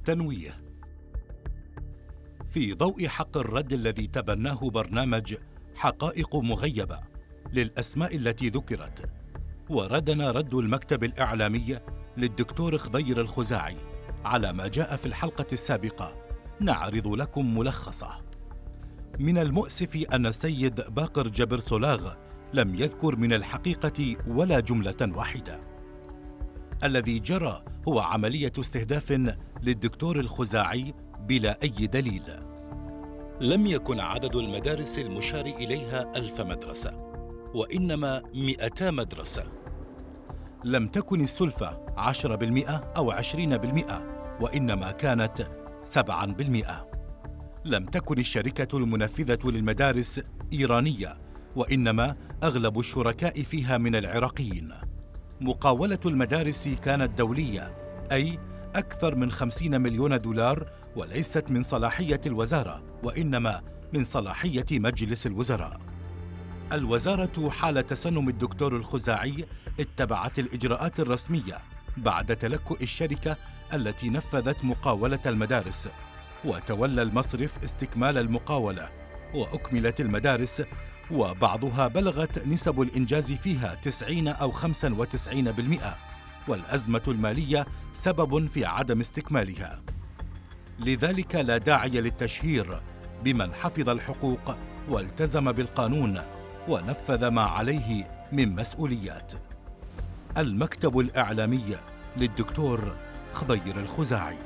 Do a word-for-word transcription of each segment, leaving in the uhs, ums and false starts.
تنويه. في ضوء حق الرد الذي تبناه برنامج حقائق مغيبة للأسماء التي ذكرت، وردنا رد المكتب الإعلامي للدكتور خضير الخزاعي على ما جاء في الحلقة السابقة، نعرض لكم ملخصه. من المؤسف أن السيد باقر جبر صلاغ لم يذكر من الحقيقة ولا جملة واحدة. الذي جرى هو عملية استهداف للدكتور الخزاعي بلا أي دليل. لم يكن عدد المدارس المشار إليها ألف مدرسة، وإنما مئتا مدرسة. لم تكن السلفة عشرة بالمئة أو عشرين بالمئة، وإنما كانت سبعا بالمئة. لم تكن الشركة المنفذة للمدارس إيرانية، وإنما أغلب الشركاء فيها من العراقيين. مقاولة المدارس كانت دولية، أي أكثر من خمسين مليون دولار، وليست من صلاحية الوزارة، وإنما من صلاحية مجلس الوزراء. الوزارة حال تسنم الدكتور الخزاعي اتبعت الإجراءات الرسمية بعد تلكؤ الشركة التي نفذت مقاولة المدارس، وتولى المصرف استكمال المقاولة، وأكملت المدارس، وبعضها بلغت نسب الإنجاز فيها تسعين أو خمسة وتسعين بالمئة، والأزمة المالية سبب في عدم استكمالها. لذلك لا داعي للتشهير بمن حفظ الحقوق والتزم بالقانون ونفذ ما عليه من مسؤوليات. المكتب الإعلامي للدكتور خضير الخزاعي.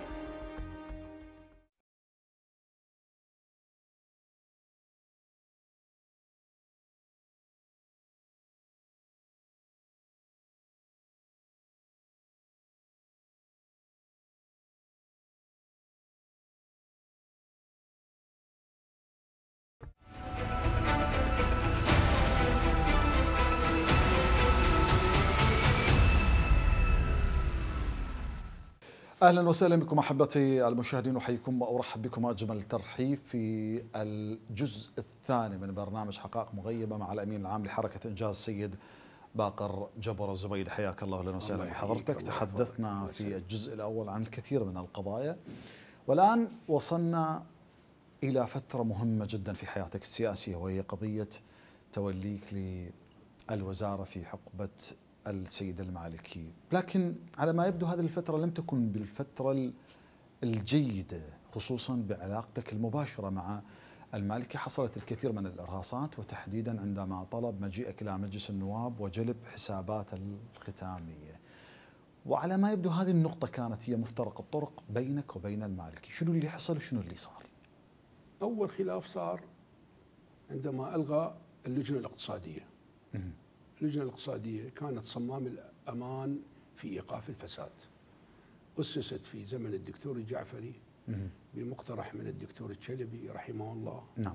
أهلا وسهلا بكم أحبتي المشاهدين، وحييكم وأرحب بكم أجمل ترحيب في الجزء الثاني من برنامج حقائق مغيبة مع الأمين العام لحركة إنجاز السيد باقر جبر الزبيدي. حياك الله وأهلا وسهلا بحضرتك. تحدثنا في الجزء الأول عن الكثير من القضايا، والآن وصلنا إلى فترة مهمة جدا في حياتك السياسية، وهي قضية توليك للوزارة في حقبة السيد المالكي. لكن على ما يبدو هذه الفترة لم تكن بالفترة الجيدة، خصوصا بعلاقتك المباشرة مع المالكي. حصلت الكثير من الإرهاصات، وتحديدا عندما طلب مجيئك إلى مجلس النواب وجلب حسابات الختامية. وعلى ما يبدو هذه النقطة كانت هي مفترق الطرق بينك وبين المالكي. شنو اللي حصل وشنو اللي صار؟ أول خلاف صار عندما ألغى اللجنة الاقتصادية. م- اللجنة الاقتصادية كانت صمام الأمان في إيقاف الفساد، أسست في زمن الدكتور الجعفري بمقترح من الدكتور الشلبي رحمه الله. نعم.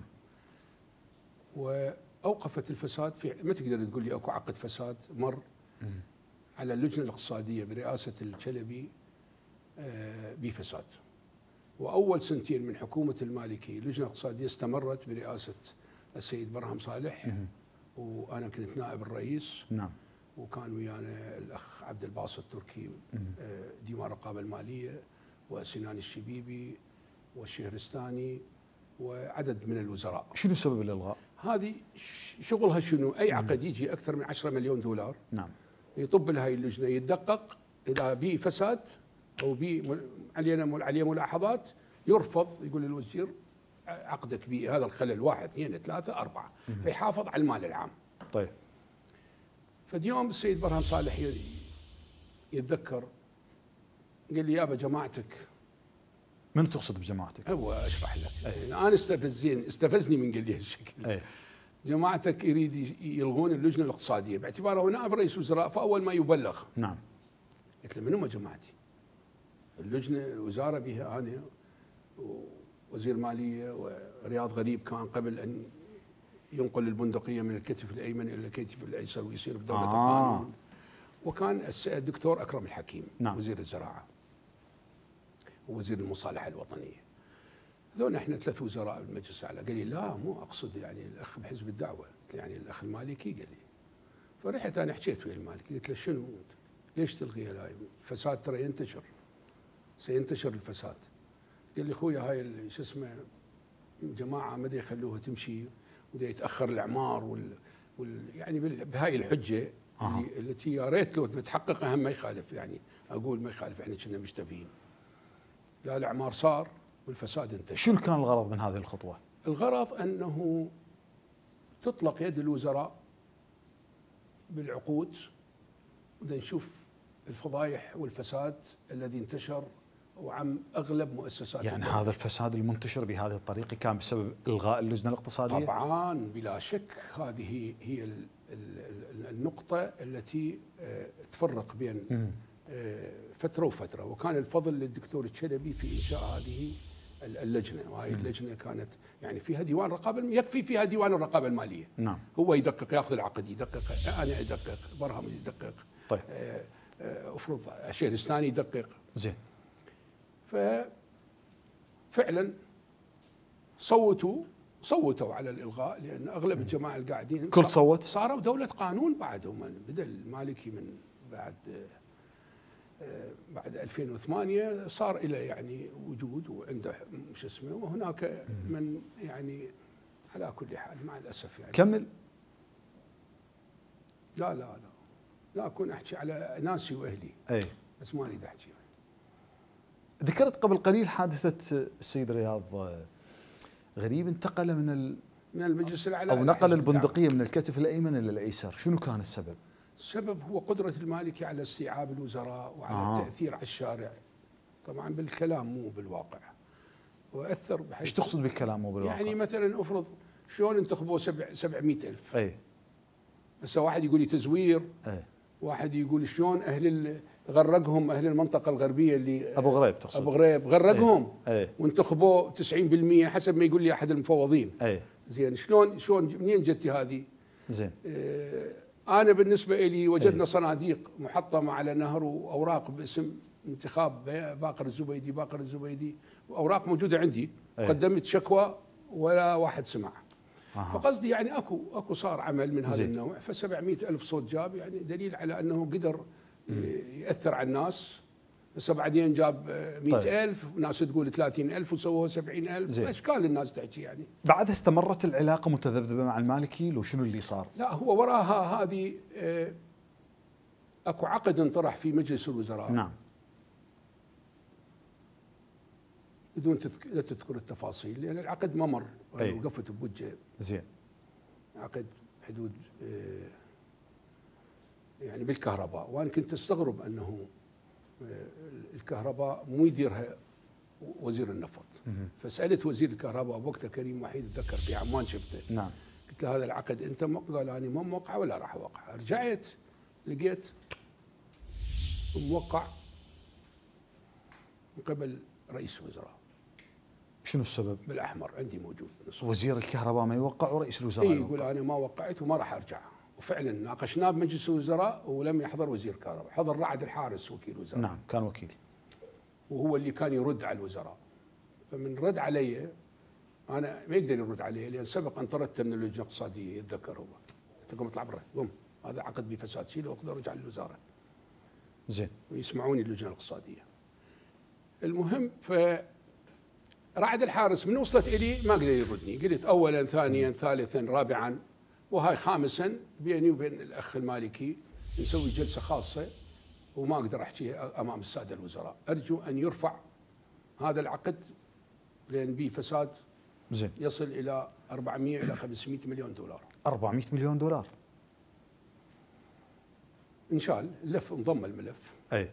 وأوقفت الفساد. في ما تقدر تقول لي أكو عقد فساد مر على اللجنة الاقتصادية برئاسة الشلبي بفساد. وأول سنتين من حكومة المالكي اللجنة الاقتصادية استمرت برئاسة السيد برهم صالح، وأنا كنت نائب الرئيس. نعم. وكان ويانا الأخ عبد الباسط التركي ديوان الرقابة المالية، وسنان الشبيبي والشهرستاني وعدد من الوزراء. شنو سبب الإلغاء؟ هذه شغلها شنو؟ أي عقد يجي أكثر من عشرة مليون دولار، نعم، يطب لها هاي اللجنة يتدقق، إذا بي فساد أو بي علينا عليه ملاحظات يرفض، يقول الوزير عقدك بي هذا الخلل واحد اثنين ثلاثة أربعة، فيحافظ على المال العام. طيب. فاليوم السيد برهم صالح يتذكر قال لي يابا جماعتك. من تقصد بجماعتك؟ هو اشرح لك. يعني انا استفزين استفزني من قال لي هالشكل. أي. جماعتك يريد يلغون اللجنه الاقتصاديه باعتباره نائب رئيس وزراء، فاول ما يبلغ. نعم. قلت له منو ما جماعتي؟ اللجنه الوزاره بها انا وزير ماليه، ورياض غريب كان قبل ان ينقل البندقيه من الكتف الايمن الى الكتف الايسر ويصير بدوله آه. القانون. وكان الدكتور اكرم الحكيم. نعم. وزير الزراعه ووزير المصالحه الوطنيه. هذول احنا ثلاث وزراء بالمجلس الاعلى. قال لي لا مو اقصد يعني الاخ بحزب الدعوه، يعني الاخ المالكي. قال لي فرحت انا حكيت ويا المالكي، قلت له شنو ليش تلغيها؟ لا الفساد ترى ينتشر، سينتشر الفساد. قال لي اخويا هاي ال- شو اسمه جماعه ما يخلوها تمشي ودا يتاخر الاعمار وال, وال يعني بال- بهاي الحجه آه. اللي التي يا ريت لو متحققه هم ما يخالف، يعني اقول ما يخالف، احنا كنا مشتبهين. لا الاعمار صار والفساد انتشر. شو كان الغرض من هذه الخطوة؟ الغرض انه تطلق يد الوزراء بالعقود ودا نشوف الفضايح والفساد الذي انتشر وعم اغلب مؤسسات يعني الدولة. هذا الفساد المنتشر بهذه الطريقة كان بسبب إلغاء اللجنة الاقتصادية؟ طبعا بلا شك هذه هي ال- ال- النقطة التي آه، تفرق بين آه، فترة وفترة، وكان الفضل للدكتور الشلبي في إنشاء هذه ال- اللجنة، وهذه اللجنة كانت يعني فيها ديوان رقابة، يكفي فيها ديوان الرقابة المالية. نعم. هو يدقق، ياخذ العقد يدقق، أنا أدقق، برهم يدقق، طيب. آه، آه، أفرض الشهرستاني يدقق. زين. ففعلا صوتوا صوتوا على الالغاء، لان اغلب الجماعه القاعدين كل صوت؟ صاروا دوله قانون بعد. هم بدا المالكي من بعد آه، بعد ألفين وثمانية صار الى يعني وجود وعنده شو اسمه، وهناك من يعني على كل حال مع الاسف يعني كمل. لا لا لا لا اكون احكي على ناسي واهلي اي. بس ما اريد احكي يعني. ذكرت قبل قليل حادثة السيد رياض غريب انتقل من ال... من المجلس الاعلى او إلى نقل حزب البندقية من الكتف الايمن الى الايسر، شنو كان السبب؟ السبب هو قدرة المالكي على استيعاب الوزراء وعلى آه. التأثير على الشارع، طبعا بالكلام مو بالواقع، وأثر بحيث ايش تقصد بالكلام مو بالواقع؟ يعني مثلا أفرض شلون انتخبوا سبع سبعمئة ألف، اي. هسه واحد يقول لي تزوير، اي. واحد يقول شلون أهل ال- غرقهم أهل المنطقة الغربية اللي ابو غريب تقصد؟ أبو غريب غرقهم اي. وانتخبوا تسعين بالمئة حسب ما يقول لي أحد المفوضين. اي. زين شلون شلون منين جتي هذه؟ زين. آه، أنا بالنسبة لي وجدنا صناديق محطمة على نهر وأوراق باسم انتخاب باقر الزبيدي باقر الزبيدي، وأوراق موجودة عندي. أي. قدمت شكوى ولا واحد سمع. أها. فقصدي يعني اكو اكو صار عمل من هذا زين. النوع، فسبعمئة ألف صوت جاب، يعني دليل على أنه قدر يأثر على الناس. هسه بعدين جاب مئة ألف، ناس تقول ثلاثين ألف وسووها سبعين ألف، زين. أشكال الناس تحكي يعني. بعدها استمرت العلاقة متذبذبة مع المالكي لو شنو اللي صار؟ لا هو وراها هذه آه، اكو عقد انطرح في مجلس الوزراء. نعم. بدون تذك... لا تذكر التفاصيل لان العقد ما مر، أي. وانا وقفت بوجه. زين. عقد حدود آه، يعني بالكهرباء، وانا كنت استغرب انه آه، الكهرباء مو يديرها وزير النفط. فسالت وزير الكهرباء بوقتها كريم وحيد، اتذكر في عمان شفته. نعم. قلت له هذا العقد انت موقع؟ قال انا ما موقعه ولا راح اوقعه. رجعت لقيت موقع من قبل رئيس الوزراء شنو السبب؟ بالاحمر، عندي موجود نص. وزير الكهرباء ما يوقع ورئيس الوزراء اي يوقع. يقول انا ما وقعت وما راح ارجع. وفعلا ناقشناه بمجلس الوزراء ولم يحضر وزير الكهرباء، حضر رعد الحارس وكيل وزراء. نعم كان وكيل. وهو اللي كان يرد على الوزراء. فمن رد علي انا ما يقدر يرد علي لان سبق ان طردت من اللجنه الاقتصاديه، يتذكر هو. قلت لكم اطلع برا، قم هذا عقد بفساد، شيله واخذه ارجع للوزاره. زين. ويسمعوني اللجنه الاقتصاديه. المهم ف رعد الحارس من وصلت الي ما قدر يردني، قلت اولا ثانيا ثالثا رابعا وهاي خامسا بيني وبين الاخ المالكي نسوي جلسه خاصه وما اقدر احكيها امام الساده الوزراء، ارجو ان يرفع هذا العقد لان به فساد زين. يصل الى أربعمئة الى خمسمئة مليون دولار. أربعمئة مليون دولار. انشال اللف انضم الملف. اي.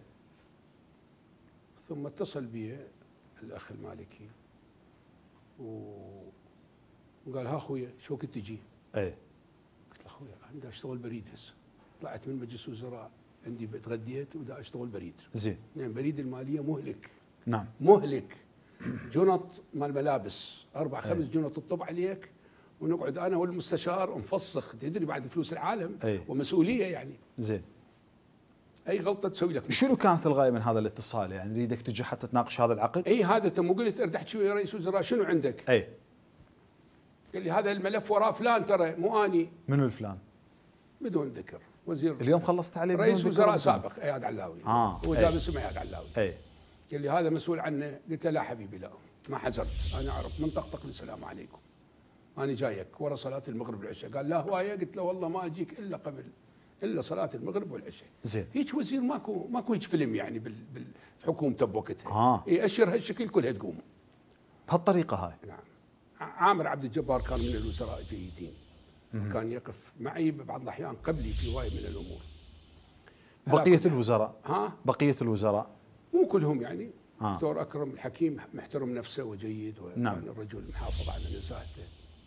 ثم اتصل بي الاخ المالكي و... وقال ها اخويا شو وقت تجي؟ اي. قلت له اخويا انا دا اشتغل بريد هسه، طلعت من مجلس الوزراء عندي تغديت ودا اشتغل بريد. زين. يعني بريد الماليه مهلك. نعم. مهلك. جنط مال ملابس اربع خمس جنط تطب عليك ونقعد انا والمستشار نفسخ، تدري بعد فلوس العالم. أي. ومسؤوليه يعني. زين. اي غلطه تسوي لك. شنو كانت الغايه من هذا الاتصال؟ يعني نريدك تجي حتى تناقش هذا العقد؟ اي هذا تم قلت اريد احكي ويا رئيس الوزراء شنو عندك؟ اي. قال لي هذا الملف وراه فلان ترى مو اني. منو الفلان؟ بدون ذكر. وزير اليوم خلصت عليه بدون رئيس ذكر وزراء بدون- سابق اياد علاوي. آه، هو أي. جاب اسمه اياد علاوي. اي. قال لي هذا مسؤول عنه، قلت له لا حبيبي لا. ما حزرت، انا اعرف من طقطق السلام عليكم، انا جايك ورا صلاه المغرب والعشاء. قال لا هوايه، قلت له والله ما اجيك الا قبل الا صلاه المغرب والعشاء. زين. هيك وزير ماكو ماكو هيك فيلم يعني بالحكومته بوقتها. اه يأشر هالشكل كلها تقوم بهالطريقه هاي. نعم. عامر عبد الجبار كان من الوزراء الجيدين، وكان يقف معي ببعض الاحيان قبلي في هوايه من الامور. بقيه الوزراء ها بقيه الوزراء مو كلهم يعني. آه. دكتور اكرم الحكيم محترم نفسه وجيد، وكان نعم. الرجل محافظ على نزاهته.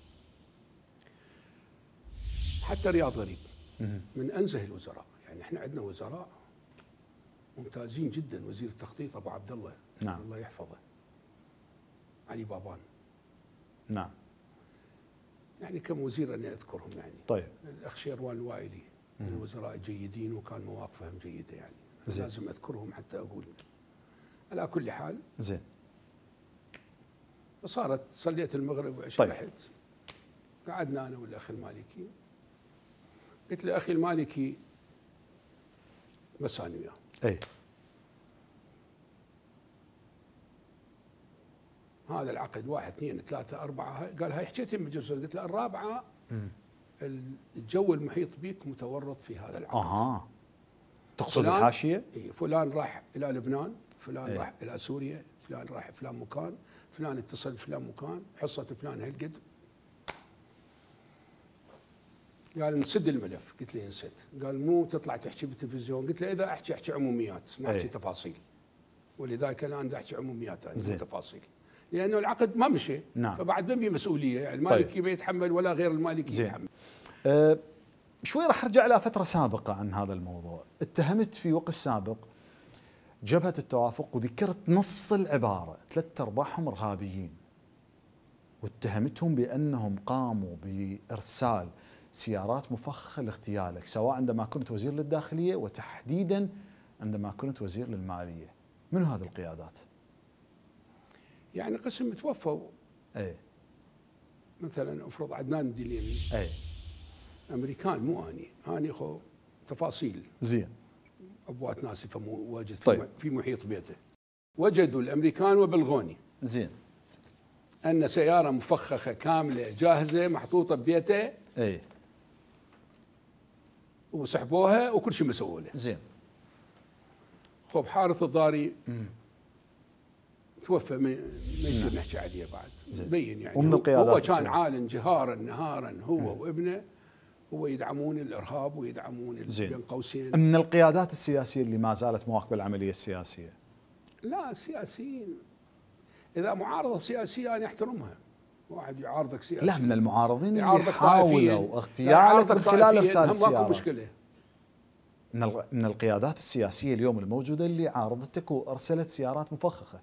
حتى رياض غريب من انزه الوزراء، يعني احنا عندنا وزراء ممتازين جدا. وزير التخطيط ابو عبد الله، نعم. الله يحفظه، علي بابان، نعم. يعني كم وزير اني اذكرهم يعني. طيب. الاخ شيروان الوائلي من الوزراء الجيدين، وكان مواقفهم جيده يعني. زين. لازم اذكرهم حتى اقول. على كل حال زين. صارت صليت المغرب وعشاء. طيب. رحت قعدنا انا والاخ المالكي. قلت له اخي المالكي بس انا وياه، اي هذا العقد واحد اثنين ثلاثة أربعة. هاي قال هاي حكيتين بالجزء. قلت له الرابعة الجو المحيط بك متورط في هذا العقد. اها تقصد فلان- الحاشيه؟ إيه، فلان راح إلى لبنان، فلان إيه. راح إلى سوريا، فلان راح فلان مكان، فلان اتصل فلان مكان، حصة فلان هالقد. قال نسد الملف. قلت له نسد. قال مو تطلع تحكي بالتلفزيون. قلت له اذا احكي احكي عموميات ما احكي إيه. تفاصيل، ولذلك الان دا احكي عموميات هذه زين. مو تفاصيل، لانه العقد ما مشي. نعم. فبعد من بي مسؤوليه يعني المالكي طيب. ما يتحمل ولا غير المالكي زين. يتحمل. أه شوي راح ارجع الى فتره سابقه عن هذا الموضوع. اتهمت في وقت سابق جبهه التوافق وذكرت نص العباره، ثلاث ارباعهم ارهابيين، واتهمتهم بانهم قاموا بارسال سيارات مفخخه لاغتيالك، سواء عندما كنت وزير للداخليه وتحديدا عندما كنت وزير للماليه. من هذه القيادات؟ يعني قسم توفوا، اي مثلا افرض عدنان الدليمي اي امريكان مو اني، اني خو تفاصيل زين. ابوات ناس يفهموا واجد في, طيب. في محيط بيته. وجدوا الامريكان وبلغوني زين. ان سياره مفخخه كامله جاهزه محطوطه ببيته، اي وسحبوها وكل شيء مسووا له. زين. خب حارث الضاري توفى، ما يصير نحكي عليه بعد. زين. بين يعني ومن هو- القيادات هو كان السياسية. عالم جهارا نهارا هو وابنه، هو يدعمون الارهاب ويدعمون ال- زين. بين قوسين. من القيادات السياسيه اللي ما زالت مواكبه العمليه السياسيه. لا السياسيين اذا معارضه سياسيه انا احترمها. واحد يعارضك سياسيا، لا، من المعارضين اللي يعارضك حاولوا طائفياً. اغتيالك يعارضك من خلال طائفياً، ارسال هم ماكو السيارات. مشكله. من الغ- من القيادات السياسيه اليوم الموجوده اللي عارضتك وارسلت سيارات مفخخه.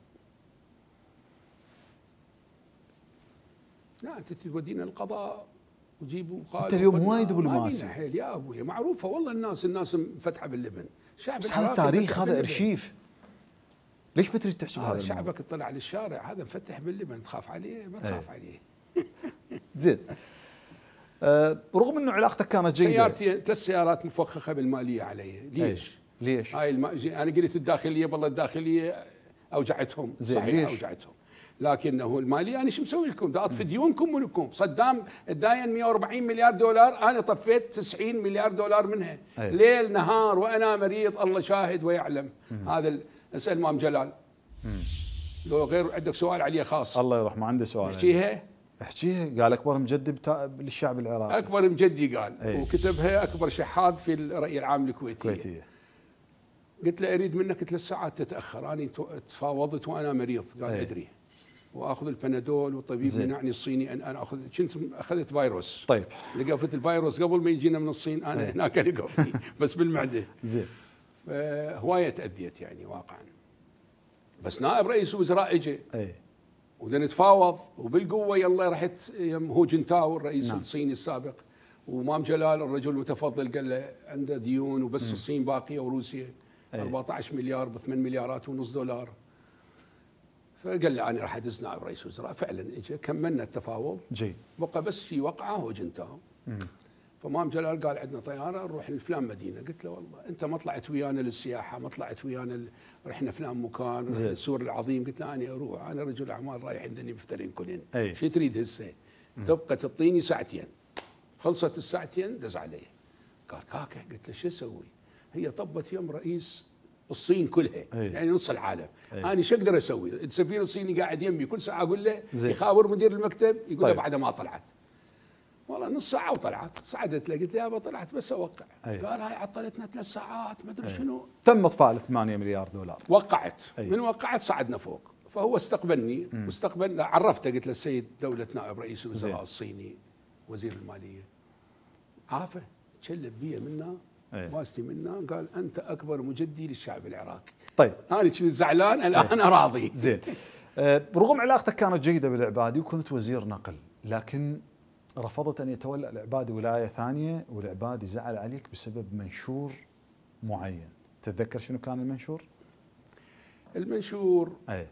لا انت تودينا القضاء وجيبوا قالوا أنت اليوم قلنا وايد ما دبلوماسي. بينا حيل يا ابوي، معروفه والله. الناس الناس مفتحه باللبن. شعب بس هذا العراق تاريخ، مفتح هذا باللبن. ارشيف. ليش بتريد تحكي بهذا هذا الموضوع؟ شعبك اطلع للشارع، هذا مفتح باللبن، تخاف عليه؟ ما تخاف عليه. زين. آه رغم انه علاقتك كانت جيده. سيارتي ثلاث سيارات مفخخه بالماليه علي. ليش؟ أي. ليش؟ هاي الم... انا قلت الداخليه، والله الداخليه اوجعتهم. زين، صحيح ليش؟ اوجعتهم، لكنه الماليه انا شو مسوي لكم؟ دا اطفي ديونكم ولكم. صدام داين مئة وأربعين مليار دولار، انا طفيت تسعين مليار دولار منها. أي. ليل نهار وانا مريض، الله شاهد ويعلم. مم. هذا ال... اسال امام جلال. مم. لو غير عندك سؤال عليه خاص. الله يرحمه، عندي سؤال. احكيها. احكيها. قال اكبر مجدد بتا... للشعب العراقي. اكبر مجدي قال. أي. وكتبها اكبر شحاذ في الرأي العام الكويتيه. كويتيه. قلت له اريد منك ثلاث ساعات تتاخر، انا تفاوضت وانا مريض. قال أي. ادري، واخذ البنادول، والطبيب زين. منعني الصيني ان انا اخذ. كنت اخذت فيروس. طيب. لقفت الفيروس قبل ما يجينا من الصين، انا أي. هناك لقفني بس بالمعده. زين. فهوايه تاذيت يعني واقعا. بس نائب رئيس وزراء اجى اي وبدنا نتفاوض وبالقوه. يلا رحت يم هو جنتاو الرئيس نعم. الصيني السابق، ومام جلال الرجل المتفضل قال له عنده ديون وبس م. الصين باقيه وروسيا أي. أربعة عشر مليار بثمان مليارات ونص دولار. فقال لي انا راح ادز نائب رئيس وزراء. فعلا اجى، كملنا التفاوض. جيد. بقى بس في وقعه هو جنتاو. فمام جلال قال عندنا طياره نروح لفلان مدينه. قلت له والله انت ما طلعت ويانا للسياحه، ما طلعت ويانا ال... رحنا فلان مكان، رحنا السور العظيم. قلت له انا اروح، انا رجل اعمال رايح عندني مفترين كلين، شو تريد هسه؟ تبقى تعطيني ساعتين. خلصت الساعتين دز علي قال كاكا. قلت له شو اسوي؟ هي طبت يم رئيس الصين كلها، أي. يعني نص العالم. أي. انا شو اقدر اسوي؟ السفير الصيني قاعد يمي كل ساعه اقول له زي. يخابر مدير المكتب يقول طيب. له بعد ما طلعت. والله نص ساعه وطلعت. صعدت له قلت له يابا طلعت بس اوقع. أي. قال هاي عطلتنا ثلاث ساعات ما ادري شنو. تم اطفاء ثمانية مليار دولار. وقعت. أي. من وقعت صعدنا فوق. فهو استقبلني م. واستقبل عرفته قلت له السيد دوله نائب رئيس الوزراء الصيني وزير الماليه. عافه شلب بيه منا واستي منا قال انت اكبر مجدي للشعب العراقي. طيب انا كنت زعلان الان انا راضي. زين. أه رغم علاقتك كانت جيده بالعبادي وكنت وزير نقل، لكن رفضت ان يتولى العبادي ولايه ثانيه، والعبادي زعل عليك بسبب منشور معين. تتذكر شنو كان المنشور؟ المنشور اي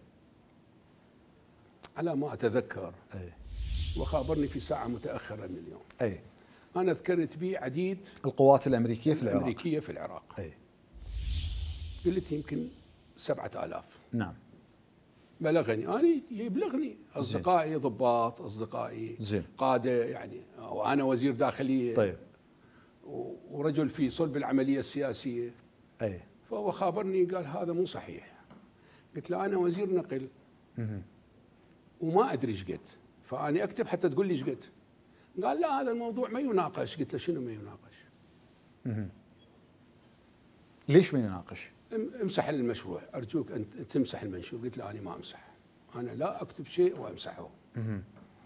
على ما اتذكر اي وخابرني في ساعه متاخره من اليوم. اي أنا ذكرت به عديد القوات الأمريكية في العراق. الأمريكية في العراق. أي. قلت يمكن سبعة آلاف. نعم. بلغني أنا يبلغني أصدقائي ضباط، أصدقائي زين. قادة يعني، وأنا وزير داخلية. طيب. ورجل في صلب العملية السياسية. أي. فهو خابرني قال هذا مو صحيح. قلت له أنا وزير نقل مه. وما أدري ايش قد، فأنا أكتب حتى تقول لي ايش قد. قال لا هذا الموضوع ما يناقش. قلت له شنو ما يناقش؟ مه. ليش ما يناقش؟ امسح المشروع ارجوك ان تمسح المنشور. قلت له انا ما امسح، انا لا اكتب شيء وامسحه. مه.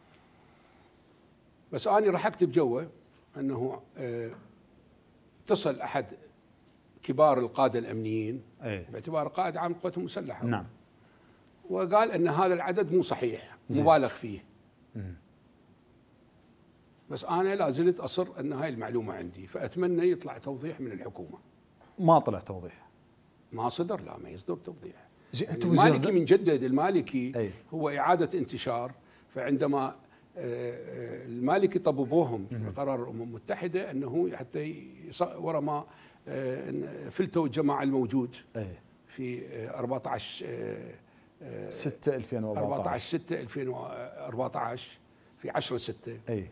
بس انا راح اكتب جوه انه اه اتصل احد كبار القاده الامنيين. أي. باعتباره قائد عام القوات المسلحه. نعم. وقال ان هذا العدد مو صحيح، مبالغ فيه. مه. بس انا لا زلت اصر ان هاي المعلومه عندي، فاتمنى يطلع توضيح من الحكومه. ما طلع توضيح. ما صدر، لا ما يصدر توضيح. يعني انت المالكي من جدد، المالكي أي. هو اعاده انتشار. فعندما المالكي طببوهم بقرار الامم المتحده انه حتى ورا ما فلتوا الجماعه الموجود أي. في أربعة عشر ستة ألفين وأربعة عشر أربعة عشر ستة ألفين وأربعة عشر في عشرة ستة. اي.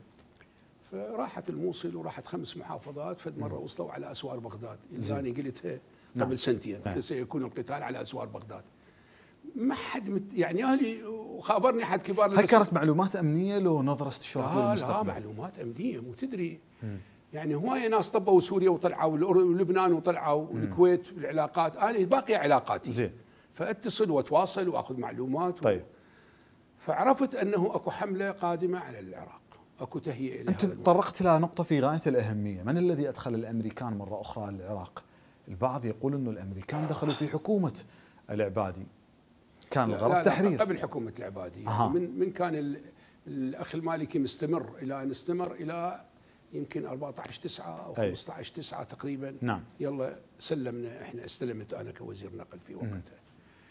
فراحت الموصل وراحت خمس محافظات. فد مره وصلوا على اسوار بغداد اللي انا قلتها قبل نعم. سنتين. نعم. سيكون القتال على اسوار بغداد. ما حد مت يعني اهلي وخابرني احد كبار. هاي كانت معلومات امنيه لو نظره استشرافيه للمستقبل؟ لا معلومات امنيه مو تدري. م. يعني هوايه ناس طبوا سوريا وطلعوا ولبنان وطلعوا والكويت والعلاقات. انا باقي علاقاتي. زين. فاتصل واتواصل واخذ معلومات. طيب. و... فعرفت انه اكو حمله قادمه على العراق. اكو تهيئه. انت تطرقت الى نقطه في غايه الاهميه، من الذي ادخل الامريكان مره اخرى للعراق؟ البعض يقول انه الامريكان دخلوا في حكومه العبادي، كان الغرض تحرير. قبل حكومه العبادي. أه. من من كان الاخ المالكي مستمر الى ان استمر الى يمكن أربعة عشر تسعة او خمسة عشر تسعة تقريبا. نعم. يلا سلمنا احنا، استلمت انا كوزير نقل في وقتها.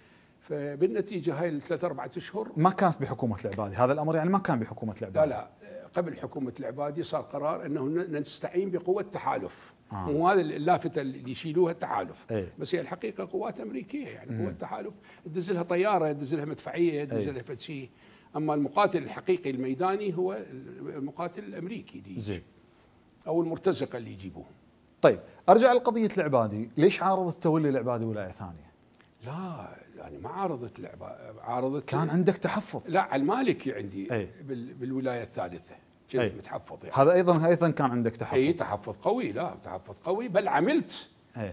فبالنتيجه هاي الثلاث اربعة اشهر ما كانت بحكومه العبادي، هذا الامر يعني ما كان بحكومه العبادي. لا لا قبل حكومه العبادي صار قرار انه نستعين بقوه تحالف. آه. مو هذا اللافته اللي يشيلوها التحالف. ايه؟ بس هي الحقيقه قوات امريكيه يعني. قوه تحالف تدز لها طياره، تدز لها مدفعيه، تدز لها فد شيء. اما المقاتل الحقيقي الميداني هو المقاتل الامريكي دي. زين. او المرتزقه اللي يجيبوهم. طيب ارجع لقضيه العبادي، ليش عارضت تولي العبادي ولايه ثانيه؟ لا يعني ما عارضت العبادي، عارضت كان عندك تحفظ. لا على المالكي عندي. أي. بالولايه الثالثه كنت متحفظ يعني. هذا ايضا ايضا كان عندك تحفظ. اي تحفظ قوي. لا تحفظ قوي بل عملت. اي.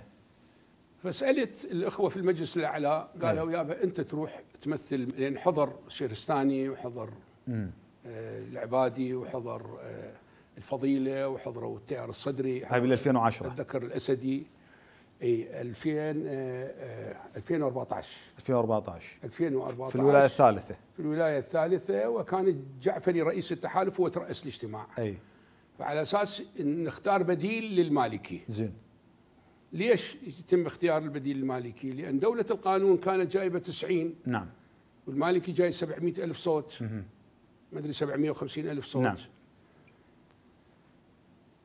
فسالت الاخوه في المجلس الاعلى قالوا يابا انت تروح تمثل، لان حضر شيرستاني وحضر آه العبادي وحضر آه الفضيله وحضروا التيار الصدري. هاي بال ألفين وعشرة. الذكر الاسدي. اي ألفين آه ألفين وأربعة عشر ألفين وأربعة عشر ألفين وأربعة عشر في الولايه الثالثه. في الولايه الثالثه. وكان جعفري رئيس التحالف هو ترأس الاجتماع. اي. فعلى اساس نختار بديل للمالكي. زين. ليش يتم اختيار البديل المالكي؟ لان دوله القانون كانت جايبه تسعين. نعم. والمالكي جاي سبعمئة ألف صوت. ما ادري سبعمئة وخمسين ألف صوت. نعم.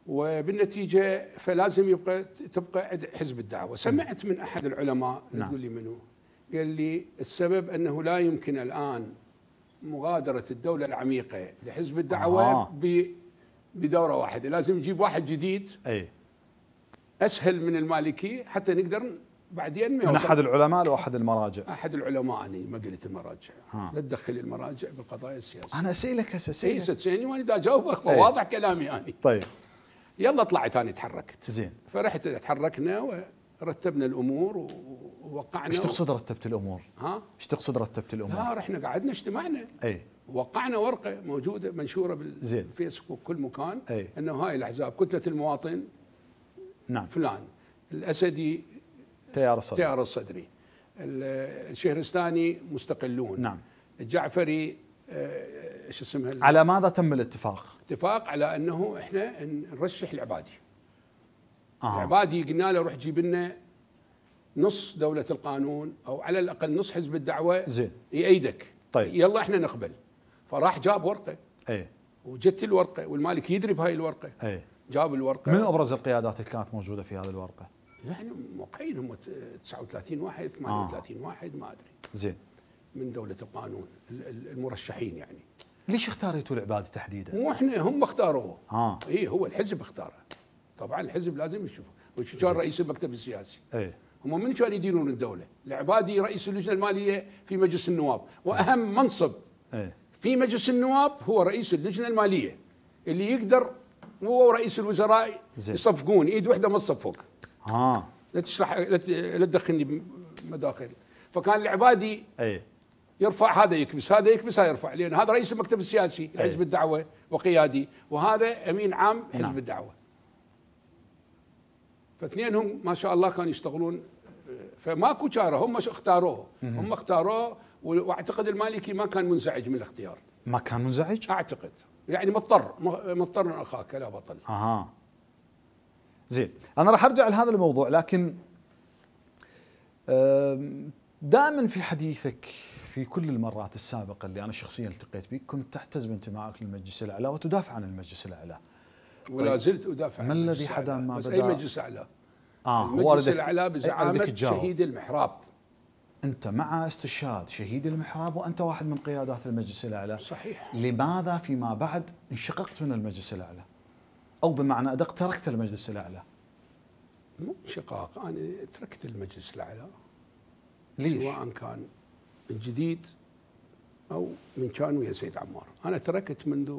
وبالنتيجه فلازم يبقى تبقى عند حزب الدعوه. سمعت من احد العلماء نعم. يقول لي منو؟ قال لي السبب انه لا يمكن الان مغادره الدوله العميقه لحزب الدعوه آه. ب بدوره واحده، لازم نجيب واحد جديد اي اسهل من المالكي حتى نقدر بعدين ما من يوصل. احد العلماء لو احد المراجع؟ احد العلماء، انا ما قلت المراجع، ها. لا تدخل المراجع بالقضايا السياسيه. انا اسالك هسه اي اسالك ستسالني وانا دا اجاوبك إيه. وواضح كلامي يعني. طيب يلا طلعت انا تحركت. زين. فرحت تحركنا ورتبنا الامور ووقعنا. ايش تقصد رتبت الامور؟ ها؟ ايش تقصد رتبت الامور؟ لا رحنا قعدنا اجتمعنا. اي وقعنا ورقه موجوده منشوره زين. بالفيسبوك كل مكان. أي. انه هاي الاحزاب كتله المواطن نعم. فلان، الاسدي تيار الصدر. تيار الصدري، الشهرستاني مستقلون. نعم. الجعفري آه، ايش اسمها؟ على ماذا تم الاتفاق؟ اتفاق على انه احنا نرشح العبادي. آه. العبادي قلنا له روح جيب لنا نص دولة القانون او على الاقل نص حزب الدعوة زين. يأيدك. طيب. يلا احنا نقبل. فراح جاب ورقة اي وجت الورقة والمالك يدري بهاي الورقة. اي جاب الورقة. من ابرز القيادات اللي كانت موجوده في هذه الورقه؟ يعني موقعين هم تسعة وثلاثين واحد ثمانية وثلاثين آه. واحد ما ادري. زين. من دولة القانون المرشحين يعني. ليش اختاريتوا العبادي تحديدا؟ مو احنا، هم اختاروه. اه اي هو الحزب اختاره. طبعا الحزب لازم يشوفه، وشو كان رئيس المكتب السياسي. اي هم من كانوا يديرون الدوله؟ العبادي رئيس اللجنه الماليه في مجلس النواب، واهم منصب اي في مجلس النواب هو رئيس اللجنه الماليه اللي يقدر هو ورئيس الوزراء زين. يصفقون ايد واحده ما تصفق. اه لا تشرح لا ت- لا تدخلني بمداخل. فكان العبادي اي يرفع هذا يكبس هذا يكبس هذا يرفع، لان هذا رئيس المكتب السياسي لحزب الدعوه وقيادي، وهذا امين عام حزب نعم. الدعوه. فاثنينهم ما شاء الله كانوا يشتغلون، فماكو چاره، هم اختاروه، هم اختاروه، واعتقد المالكي ما كان منزعج من الاختيار. ما كان منزعج؟ اعتقد يعني مضطر مضطر اخاك لا بطل. اها زين. انا راح ارجع لهذا الموضوع، لكن دائما في حديثك في كل المرات السابقه اللي انا شخصيا التقيت بك كنت تحتز بانتمائك للمجلس الاعلى وتدافع عن المجلس الاعلى. ولا زلت ادافع. ما الذي حدا ما بس بدا؟ اي مجلس اعلى؟ اه المجلس الاعلى بزعامه شهيد المحراب. انت مع استشهاد شهيد المحراب وانت واحد من قيادات المجلس الاعلى. صحيح. لماذا فيما بعد انشققت من المجلس الاعلى؟ او بمعنى ادق تركت المجلس الاعلى؟ مو انشقاق، انا تركت المجلس الاعلى. ليش؟ سواء كان من جديد او من كان ويا سيد عمار. انا تركت منذ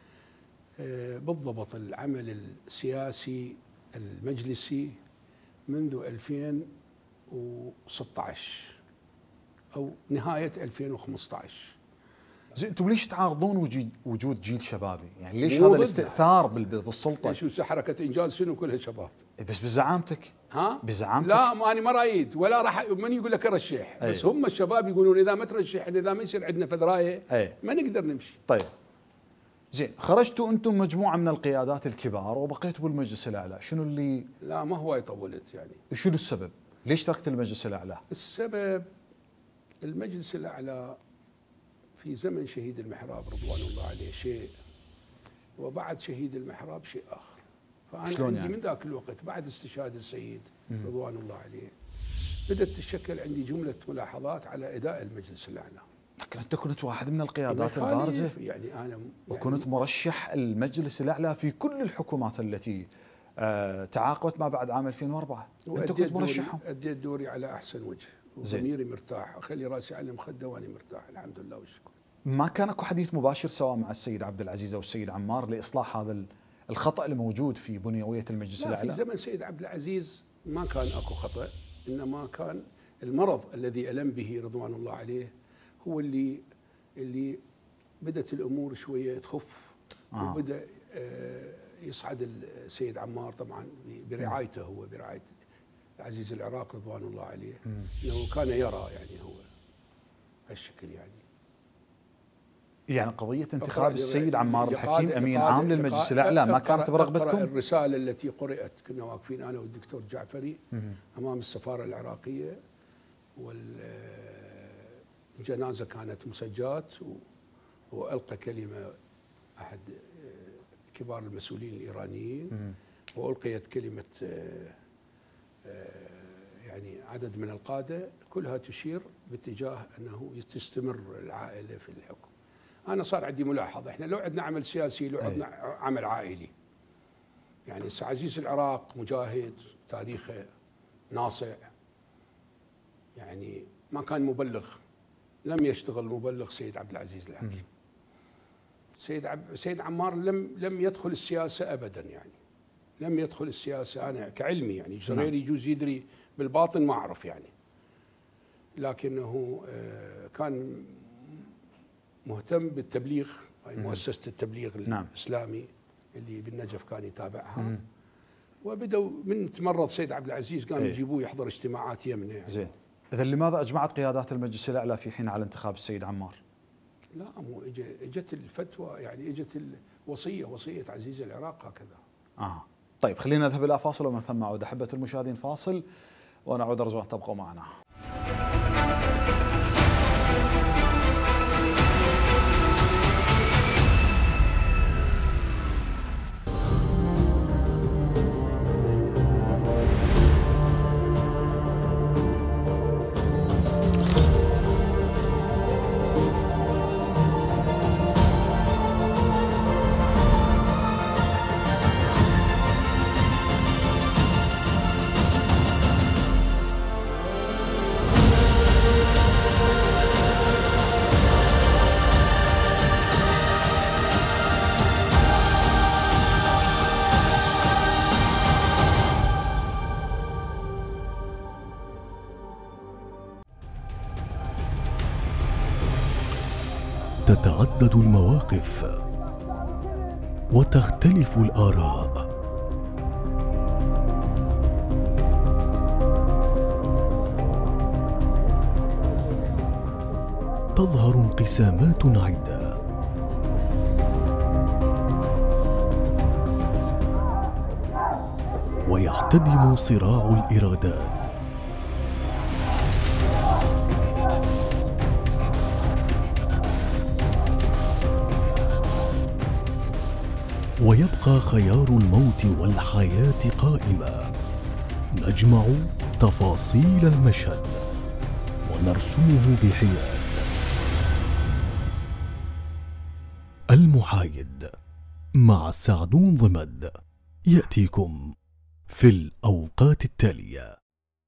آه، بالضبط العمل السياسي المجلسي منذ ألفين وستة عشر او نهايه ألفين وخمسة عشر. زين انتم ليش تعارضون وجود وجود جيل شبابي؟ يعني ليش مو هذا ضد. الاستئثار بال- بالسلطه؟ شو حركه انجاز شنو كلها شباب؟ بس بزعامتك. ها؟ بزعامتك. لا ما انا ما رايد ولا راح من يقول لك رشح، أي. بس هم الشباب يقولون اذا ما ترشح اذا ما يصير عندنا فدرايه أي. ما نقدر نمشي. طيب زين، خرجتوا انتم مجموعه من القيادات الكبار وبقيتوا بالمجلس الاعلى، شنو اللي لا ما هواي طولت يعني. شنو السبب؟ ليش تركت المجلس الاعلى؟ السبب المجلس الاعلى في زمن شهيد المحراب رضوان الله عليه شيء، وبعد شهيد المحراب شيء اخر. فانا شلون عندي يعني؟ من ذاك الوقت بعد استشهاد السيد رضوان الله عليه بدات تتشكل عندي جمله ملاحظات على اداء المجلس الاعلى. لكن انت كنت واحد من القيادات ما البارزه يخالف، يعني انا يعني وكنت مرشح المجلس الاعلى في كل الحكومات التي آه تعاقبت ما بعد عام ألفين وأربعة. انت كنت مرشحهم. اديت دوري على احسن وجه وضميري مرتاح، اخلي راسي على المخده وانا مرتاح الحمد لله والشكر. ما كان اكو حديث مباشر سواء مع السيد عبد العزيز او السيد عمار لاصلاح هذا الخطا الموجود في بنيويه المجلس لا الاعلى؟ في زمن سيد عبد العزيز ما كان اكو خطا، انما كان المرض الذي الم به رضوان الله عليه هو اللي اللي بدات الامور شويه تخف. آه. وبدا آه يصعد السيد عمار طبعا برعايته هو برعايه عزيز العراق رضوان الله عليه، انه كان يرى يعني هو هالشكل يعني. يعني قضيه انتخاب السيد عمار الحكيم امين عام للمجلس الاعلى ما كانت برغبتكم؟ الرساله التي قرات كنا واقفين انا والدكتور جعفري امام السفاره العراقيه، والجنازه كانت مسجات، والقى كلمه احد كبار المسؤولين الإيرانيين، وألقيت كلمة آه، آه، يعني عدد من القادة كلها تشير باتجاه أنه تستمر العائلة في الحكم. أنا صار عندي ملاحظة، إحنا لو عندنا عمل سياسي لو عندنا عمل عائلي. يعني عزيز العراق مجاهد، تاريخه ناصع، يعني ما كان مبلغ، لم يشتغل مبلغ سيد عبد العزيز الحكيم. سيد عب سيد عمار لم لم يدخل السياسة أبدا، يعني لم يدخل السياسة. أنا كعلمي يعني جريري يجوز يدري بالباطن ما أعرف يعني، لكنه كان مهتم بالتبليغ، أي مؤسسة التبليغ نعم. الإسلامي اللي بالنجف كان يتابعها. وبدأوا من تمرض سيد عبد العزيز كانوا ايه. يجيبوه يحضر اجتماعات يمنه يعني. زين، إذا لماذا أجمعت قيادات المجلس الأعلى في حين على انتخاب السيد عمار؟ لا مو اجت الفتوى، يعني اجت الوصيه، وصيه عزيز العراق هكذا. اه طيب خلينا نذهب الى فاصل ومن ثم نعود. احبه المشاهدين فاصل ونعود، ارجو ان تبقوا معنا. تتعدد المواقف وتختلف الآراء، تظهر انقسامات عدة، ويحتدم صراع الإرادات. ويبقى خيار الموت والحياة قائمة. نجمع تفاصيل المشهد ونرسمه بحياد. المحايد مع سعدون ضمد يأتيكم في الأوقات التالية.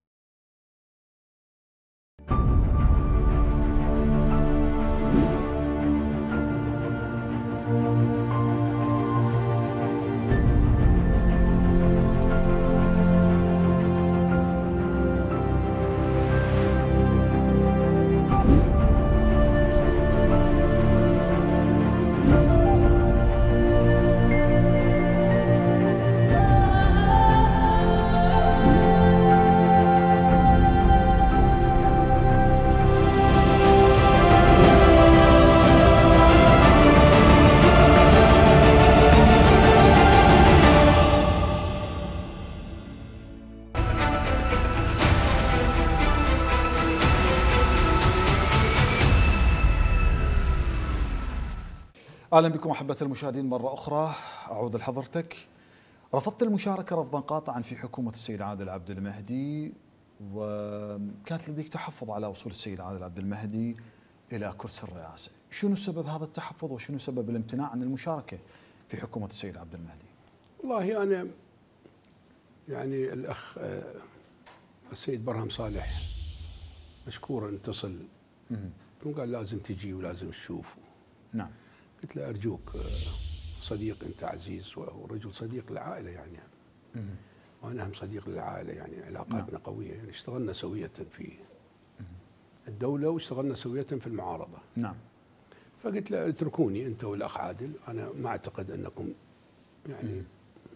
اهلا بكم احبه المشاهدين مره اخرى. اعود لحضرتك. رفضت المشاركه رفضا قاطعا في حكومه السيد عادل عبد المهدي، وكانت لديك تحفظ على وصول السيد عادل عبد المهدي الى كرسي الرئاسه. شنو سبب هذا التحفظ وشنو سبب الامتناع عن المشاركه في حكومه السيد عبد المهدي؟ والله انا يعني الاخ السيد برهم صالح مشكورا اتصل وقال لازم تجي ولازم تشوف. نعم. قلت له أرجوك صديق أنت عزيز ورجل صديق للعائلة يعني. مم. وأنا هم صديق للعائلة يعني علاقاتنا نعم. قوية يعني اشتغلنا سوية في مم. الدولة واشتغلنا سوية في المعارضة. نعم. فقلت له اتركوني أنت والأخ عادل، أنا ما أعتقد أنكم يعني مم.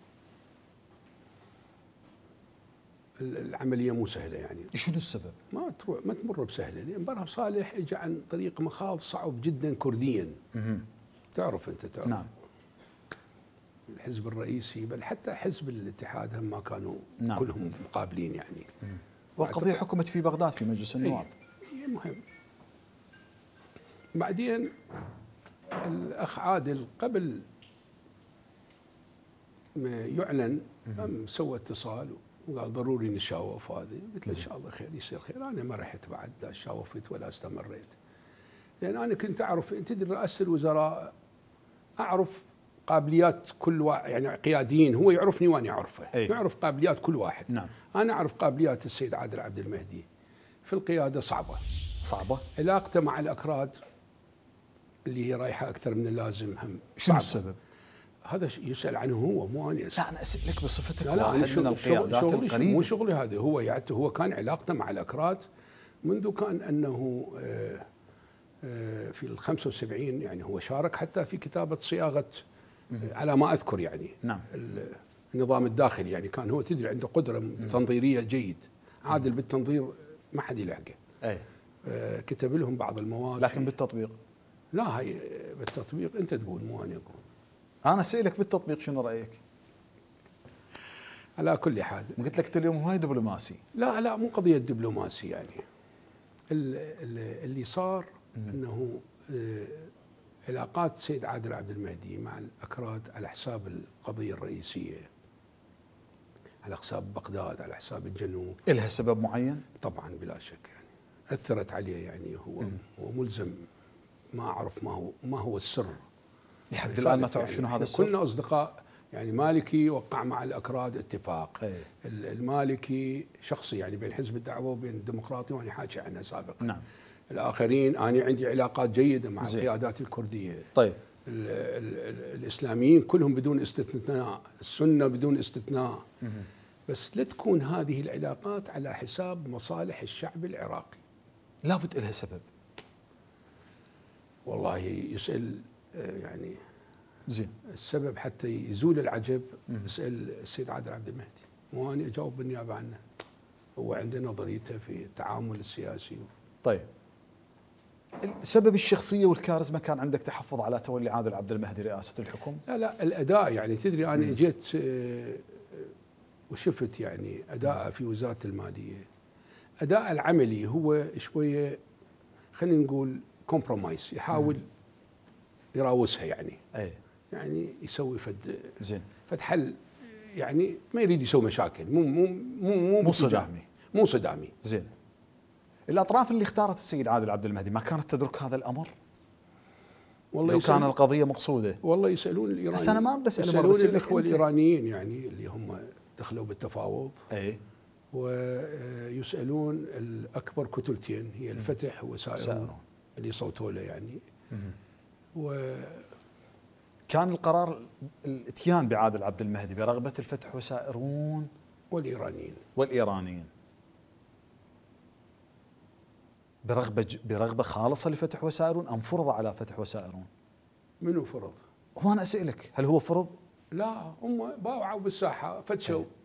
العملية مو سهلة يعني. شنو السبب؟ ما تروح ما تمر بسهلة، لأن برهم صالح اجى عن طريق مخاض صعب جدا كرديا. مم. تعرف أنت تعرف. نعم. الحزب الرئيسي بل حتى حزب الاتحاد هم ما كانوا نعم. كلهم مقابلين يعني. مم. والقضية حكمت في بغداد في مجلس النواب. هي مهم. بعدين الأخ عادل قبل يعلن سوى اتصال وقال ضروري نشاوف هذه، قلت له ان شاء الله خير يصير خير. انا ما رحت بعد لا شاوفت ولا استمريت، لان انا كنت اعرف تدري رئاسه الوزراء اعرف قابليات كل واحد، يعني قياديين هو يعرفني وانا اعرفه، أي. يعرف قابليات كل واحد. نعم. انا اعرف قابليات السيد عادل عبد المهدي في القياده صعبه صعبه. علاقته مع الاكراد اللي هي رايحه اكثر من اللازم هم شنو صعبة. السبب؟ هذا يسال عنه هو مو انا. لا انا اسالك بصفتك لا لا واحد من القيادات شغلي القريبه. مو شغلي هذا، هو يعني هو كان علاقته مع الاكراد منذ كان انه آه آه في ال خمسة وسبعين، يعني هو شارك حتى في كتابه صياغه على ما اذكر يعني نعم. النظام الداخلي، يعني كان هو تدري عنده قدره تنظيريه جيد، عادل بالتنظير ما حد يلحقه. اي. آه كتب لهم بعض المواد، لكن بالتطبيق لا هي بالتطبيق انت تقول مو انا اقول. انا اسالك بالتطبيق شنو رايك؟ على كل حال قلت لك اليوم هواي دبلوماسي. لا لا مو قضيه دبلوماسي، يعني اللي صار انه علاقات السيد عادل عبد المهدي مع الاكراد على حساب القضيه الرئيسيه، على حساب بغداد، على حساب الجنوب. إلها سبب معين؟ طبعا بلا شك، يعني اثرت عليه، يعني هو هو ملزم. ما اعرف ما هو ما هو السر لحد الان ما تعرف يعني شنو هذا السر؟ كنا اصدقاء، يعني مالكي وقع مع الاكراد اتفاق. أي. المالكي شخصي يعني بين حزب الدعوه وبين الديمقراطي، وانا حاكي عنها سابقا. نعم. الاخرين انا عندي علاقات جيده مع زي. القيادات الكرديه. طيب. ال ال الاسلاميين كلهم بدون استثناء، السنه بدون استثناء. مم. بس لا تكون هذه العلاقات على حساب مصالح الشعب العراقي. لابد لها سبب. والله يسأل يعني زين السبب حتى يزول العجب. اسأل السيد عادل عبد المهدي، مو أنا أجاوب بالنيابة عنه. هو عنده نظريته في التعامل السياسي. طيب السبب الشخصية والكاريزما كان عندك تحفظ على تولي عادل عبد المهدي رئاسة الحكم؟ لا لا الأداء، يعني تدري أنا جيت وشفت يعني أداء في وزارة المالية، أداء العملي هو شوية خلينا نقول كومبرومايز، يحاول يراوسها يعني. أي. يعني يسوي فد زين فد حل، يعني ما يريد يسوي مشاكل، مو مو مو مو مو صدامي مو صدامي. زين. الأطراف اللي اختارت السيد عادل عبد المهدي ما كانت تدرك هذا الأمر؟ والله لو كان القضية مقصودة. والله يسألون الإيرانيين. بس أنا ما بدي أسأل، يسألون الإخوة الإيرانيين يعني اللي هم دخلوا بالتفاوض. أي. ويسألون الأكبر كتلتين هي الفتح وسائرون اللي صوتوا له يعني. و كان القرار الاتيان بعادل عبد المهدي برغبة الفتح وسائرون والإيرانيين والإيرانيين، برغبة برغبة خالصة لفتح وسائرون أم فرض على فتح وسائرون؟ منو فرض؟ هو أنا أسألك هل هو فرض؟ لا هم باوعوا بالساحة فتشوا. أي.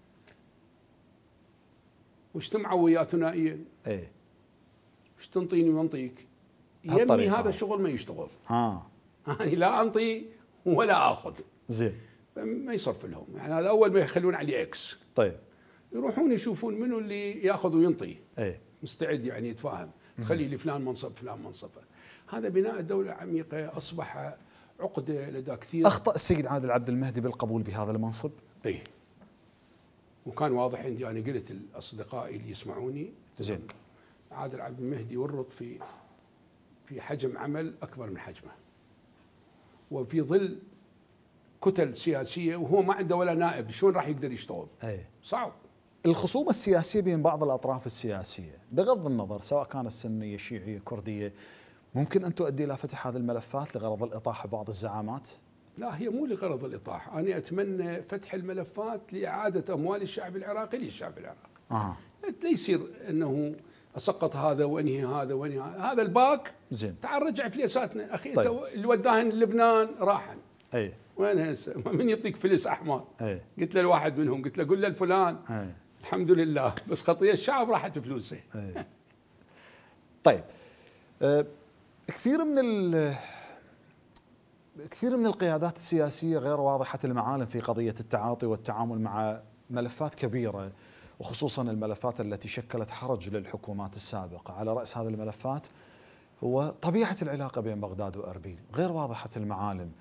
واجتمعوا ويا ثنائيا. اي. وش تنطيني وانطيك؟ يمي هذا الشغل ما يشتغل. ها. يعني لا انطي ولا اخذ. زين. ما يصرف لهم، يعني هذا اول ما يخلون عليه اكس. طيب. يروحون يشوفون منو اللي ياخذ وينطي. اي. مستعد يعني يتفاهم، تخلي لي فلان منصب فلان منصب. هذا بناء الدولة عميقة أصبح عقدة لدى كثير. أخطأ السيد عادل عبد المهدي بالقبول بهذا المنصب؟ اي. وكان واضح عندي، أنا قلت لأصدقائي اللي يسمعوني زين عادل عبد المهدي ورط في في حجم عمل أكبر من حجمه، وفي ظل كتل سياسية وهو ما عنده ولا نائب، شلون راح يقدر يشتغل؟ أي. صعب. الخصومة السياسية بين بعض الأطراف السياسية بغض النظر سواء كانت سنية شيعية كردية ممكن أن تؤدي إلى فتح هذه الملفات لغرض الإطاحة بعض الزعامات؟ لا هي مو لغرض الإطاحة، أنا أتمنى فتح الملفات لإعادة أموال الشعب العراقي للشعب العراقي. آه. لا يصير أنه أسقط هذا وأنهي هذا وأنهي هذا، هذا الباك زين تعال رجع فليساتنا أخي. طيب. اللي وداهن لبنان راحن. أي. وين هسه؟ من يعطيك فلس أحمر؟ أي. قلت له الواحد منهم، قلت له قل له الفلان. أي. الحمد لله، بس خطية الشعب راحت فلوسه. أي. طيب أه كثير من ال كثير من القيادات السياسية غير واضحة المعالم في قضية التعاطي والتعامل مع ملفات كبيرة، وخصوصا الملفات التي شكلت حرج للحكومات السابقة. على رأس هذه الملفات هو طبيعة العلاقة بين بغداد وأربيل غير واضحة المعالم،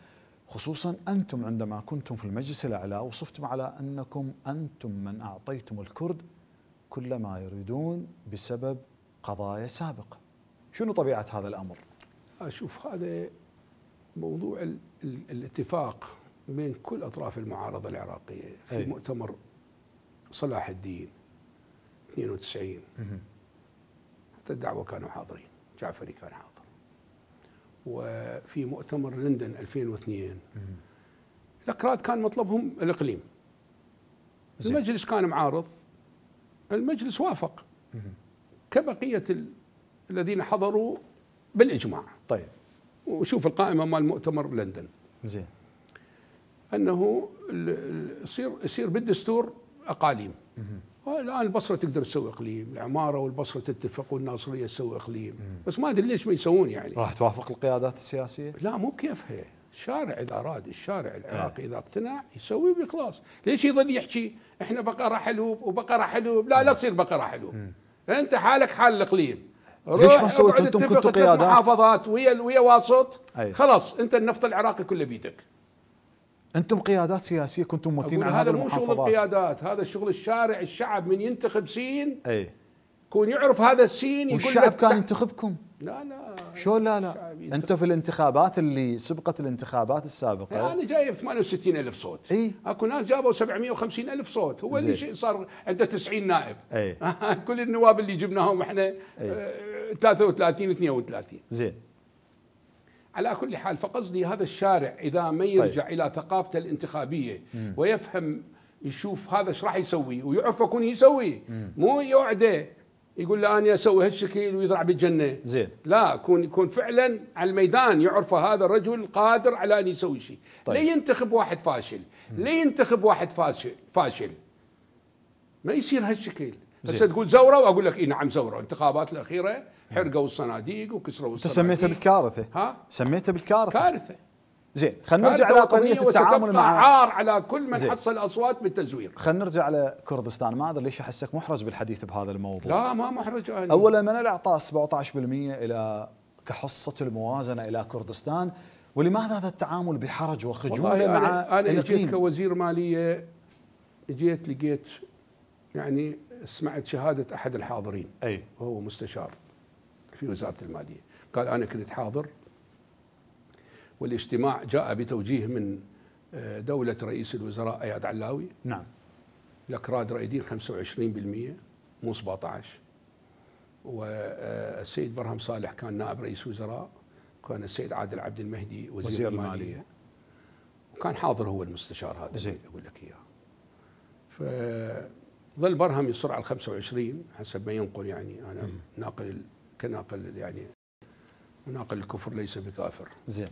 خصوصا أنتم عندما كنتم في المجلس الأعلى وصفتم على أنكم أنتم من أعطيتم الكرد كل ما يريدون بسبب قضايا سابقة. شنو طبيعة هذا الأمر؟ أشوف هذا موضوع ال ال الاتفاق بين كل أطراف المعارضة العراقية في أي. مؤتمر صلاح الدين اثنين وتسعين حتى الدعوة كانوا حاضرين، جعفري كان حاضر، وفي مؤتمر لندن ألفين واثنين الأكراد كان مطلبهم الإقليم، المجلس كان معارض، المجلس وافق كبقية الذين حضروا بالإجماع. طيب وشوف القائمة مال مؤتمر لندن زين أنه يصير يصير بالدستور أقاليم. والآن البصرة تقدر تسوي إقليم، العمارة والبصرة تتفق والناصرية تسوي إقليم، بس ما أدري ليش ما يسوون يعني. راح توافق القيادات السياسية؟ لا مو بكيفها، الشارع إذا أراد، الشارع العراقي إذا اقتنع يسوي بإخلاص، ليش يظل يحكي إحنا بقرة حلوب وبقرة حلوب؟ لا لا تصير بقرة حلوب، أنت حالك حال الإقليم. ليش ما سويتوا أنتم كنتوا قيادات؟ محافظات ويا ويا واسط، خلاص أنت النفط العراقي كله بيدك. انتم قيادات سياسيه كنتم ممثلين على هذا هذا مو شغل القيادات، هذا شغل الشارع، الشعب من ينتخب سين اي يكون يعرف هذا السين يقول والشعب كان ينتخبكم. لا لا شلون لا لا انت في الانتخابات اللي سبقت الانتخابات السابقه انا جايب ثمانية وستين ألف صوت، اي اكو ناس جابوا سبعمية وخمسين ألف صوت، هو اللي شيء صار عنده تسعين نائب. اي كل النواب اللي جبناهم احنا ثلاثة وثلاثين اثنين وثلاثين. زين على كل حال، فقصدي هذا الشارع إذا ما يرجع طيب. إلى ثقافته الانتخابية مم. ويفهم، يشوف هذا ايش راح يسوي ويعرف يكون يسوي، مم. مو يوعده يقول له أنا أسوي هالشكل ويضرع بالجنة. زين لا، يكون يكون فعلا على الميدان يعرف هذا الرجل قادر على أن يسوي شيء. طيب. لا ينتخب واحد فاشل، لا ينتخب واحد فاشل فاشل ما يصير هالشكل. هسه تقول زوره واقول لك اي نعم زوره، الانتخابات الاخيره حرقوا الصناديق وكسروا الصناديق. انت سميتها بالكارثه. ها؟ سميتها بالكارثه. كارثه. زين خلينا نرجع على قضيه التعامل مع عار على كل من زين. حصل اصوات بالتزوير. خلينا نرجع على كردستان، ما ادري ليش احسك محرج بالحديث بهذا الموضوع. لا ما محرج أنا. اولا من الاعطاء سبعة عشر بالمئة الى كحصه الموازنه الى كردستان، ولماذا هذا التعامل بحرج وخجوله مع انا انا اجيت كوزير ماليه، اجيت لقيت يعني سمعت شهادة أحد الحاضرين أي وهو مستشار في وزارة المالية، قال أنا كنت حاضر والاجتماع جاء بتوجيه من دولة رئيس الوزراء أياد علاوي. نعم. الأكراد رائدين خمسة وعشرين بالمئة مو سبعة عشر، والسيد برهم صالح كان نائب رئيس وزراء، كان السيد عادل عبد المهدي وزير, وزير المالية, المالية، وكان حاضر هو المستشار هذا زي. اللي أقول لك إياه. ف ظل برهم يصر على خمسة وعشرين حسب ما ينقل، يعني انا م. ناقل كناقل يعني وناقل الكفر ليس بكافر. زين.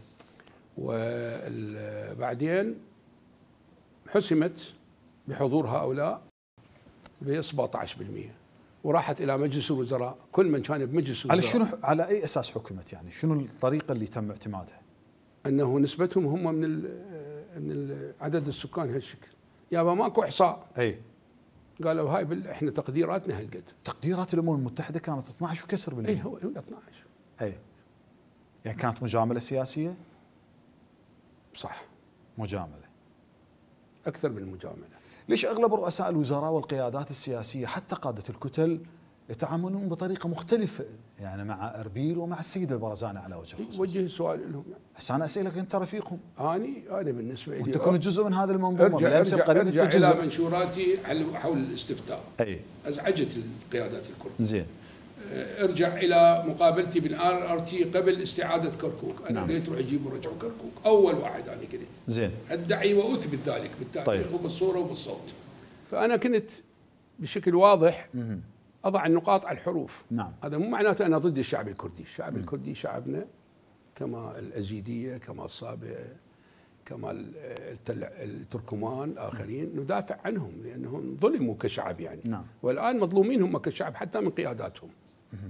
وبعدين حسمت بحضور هؤلاء ب سبعة عشر بالمئة وراحت الى مجلس الوزراء، كل من كان بمجلس الوزراء. على شنو على اي اساس حكمت يعني؟ شنو الطريقه اللي تم اعتمادها؟ انه نسبتهم هم من من عدد السكان هالشكل، يابا ماكو احصاء. اي قالوا هاي بال... احنا تقديراتنا هالقد. تقديرات الامم المتحده كانت اثني عشر وكسر بالمئة. اي هو اثني عشر. اي يعني كانت مجامله سياسيه؟ صح، مجامله اكثر من مجامله. ليش اغلب رؤساء الوزراء والقيادات السياسيه حتى قاده الكتل يتعاملون بطريقه مختلفه يعني مع اربيل ومع السيد البرزاني على وجه الخصوص؟ وجه السؤال لهم يعني. هسه انا اسالك انت رفيقهم. اني انا بالنسبه لي وانت كنت جزء من هذا المنظومه. ارجع ارجع, أرجع الى منشوراتي حول الاستفتاء. اي ازعجت القيادات الكرديه. زين. ارجع الى مقابلتي بالار ار تي قبل استعاده كركوك، انا نعم. قلت روح يجيبوا رجعوا كركوك، اول واحد انا قلت. زين. ادعي واثبت ذلك بالتاريخ طيب. وبالصوره وبالصوت. فانا كنت بشكل واضح مم. اضع النقاط على الحروف. نعم. هذا مو معناته انا ضد الشعب الكردي، الشعب مم. الكردي شعبنا كما الازيديه، كما الصابئه، كما التركمان الاخرين، ندافع عنهم لانهم ظلموا كشعب يعني. نعم. والان مظلومين هم كشعب حتى من قياداتهم. مم.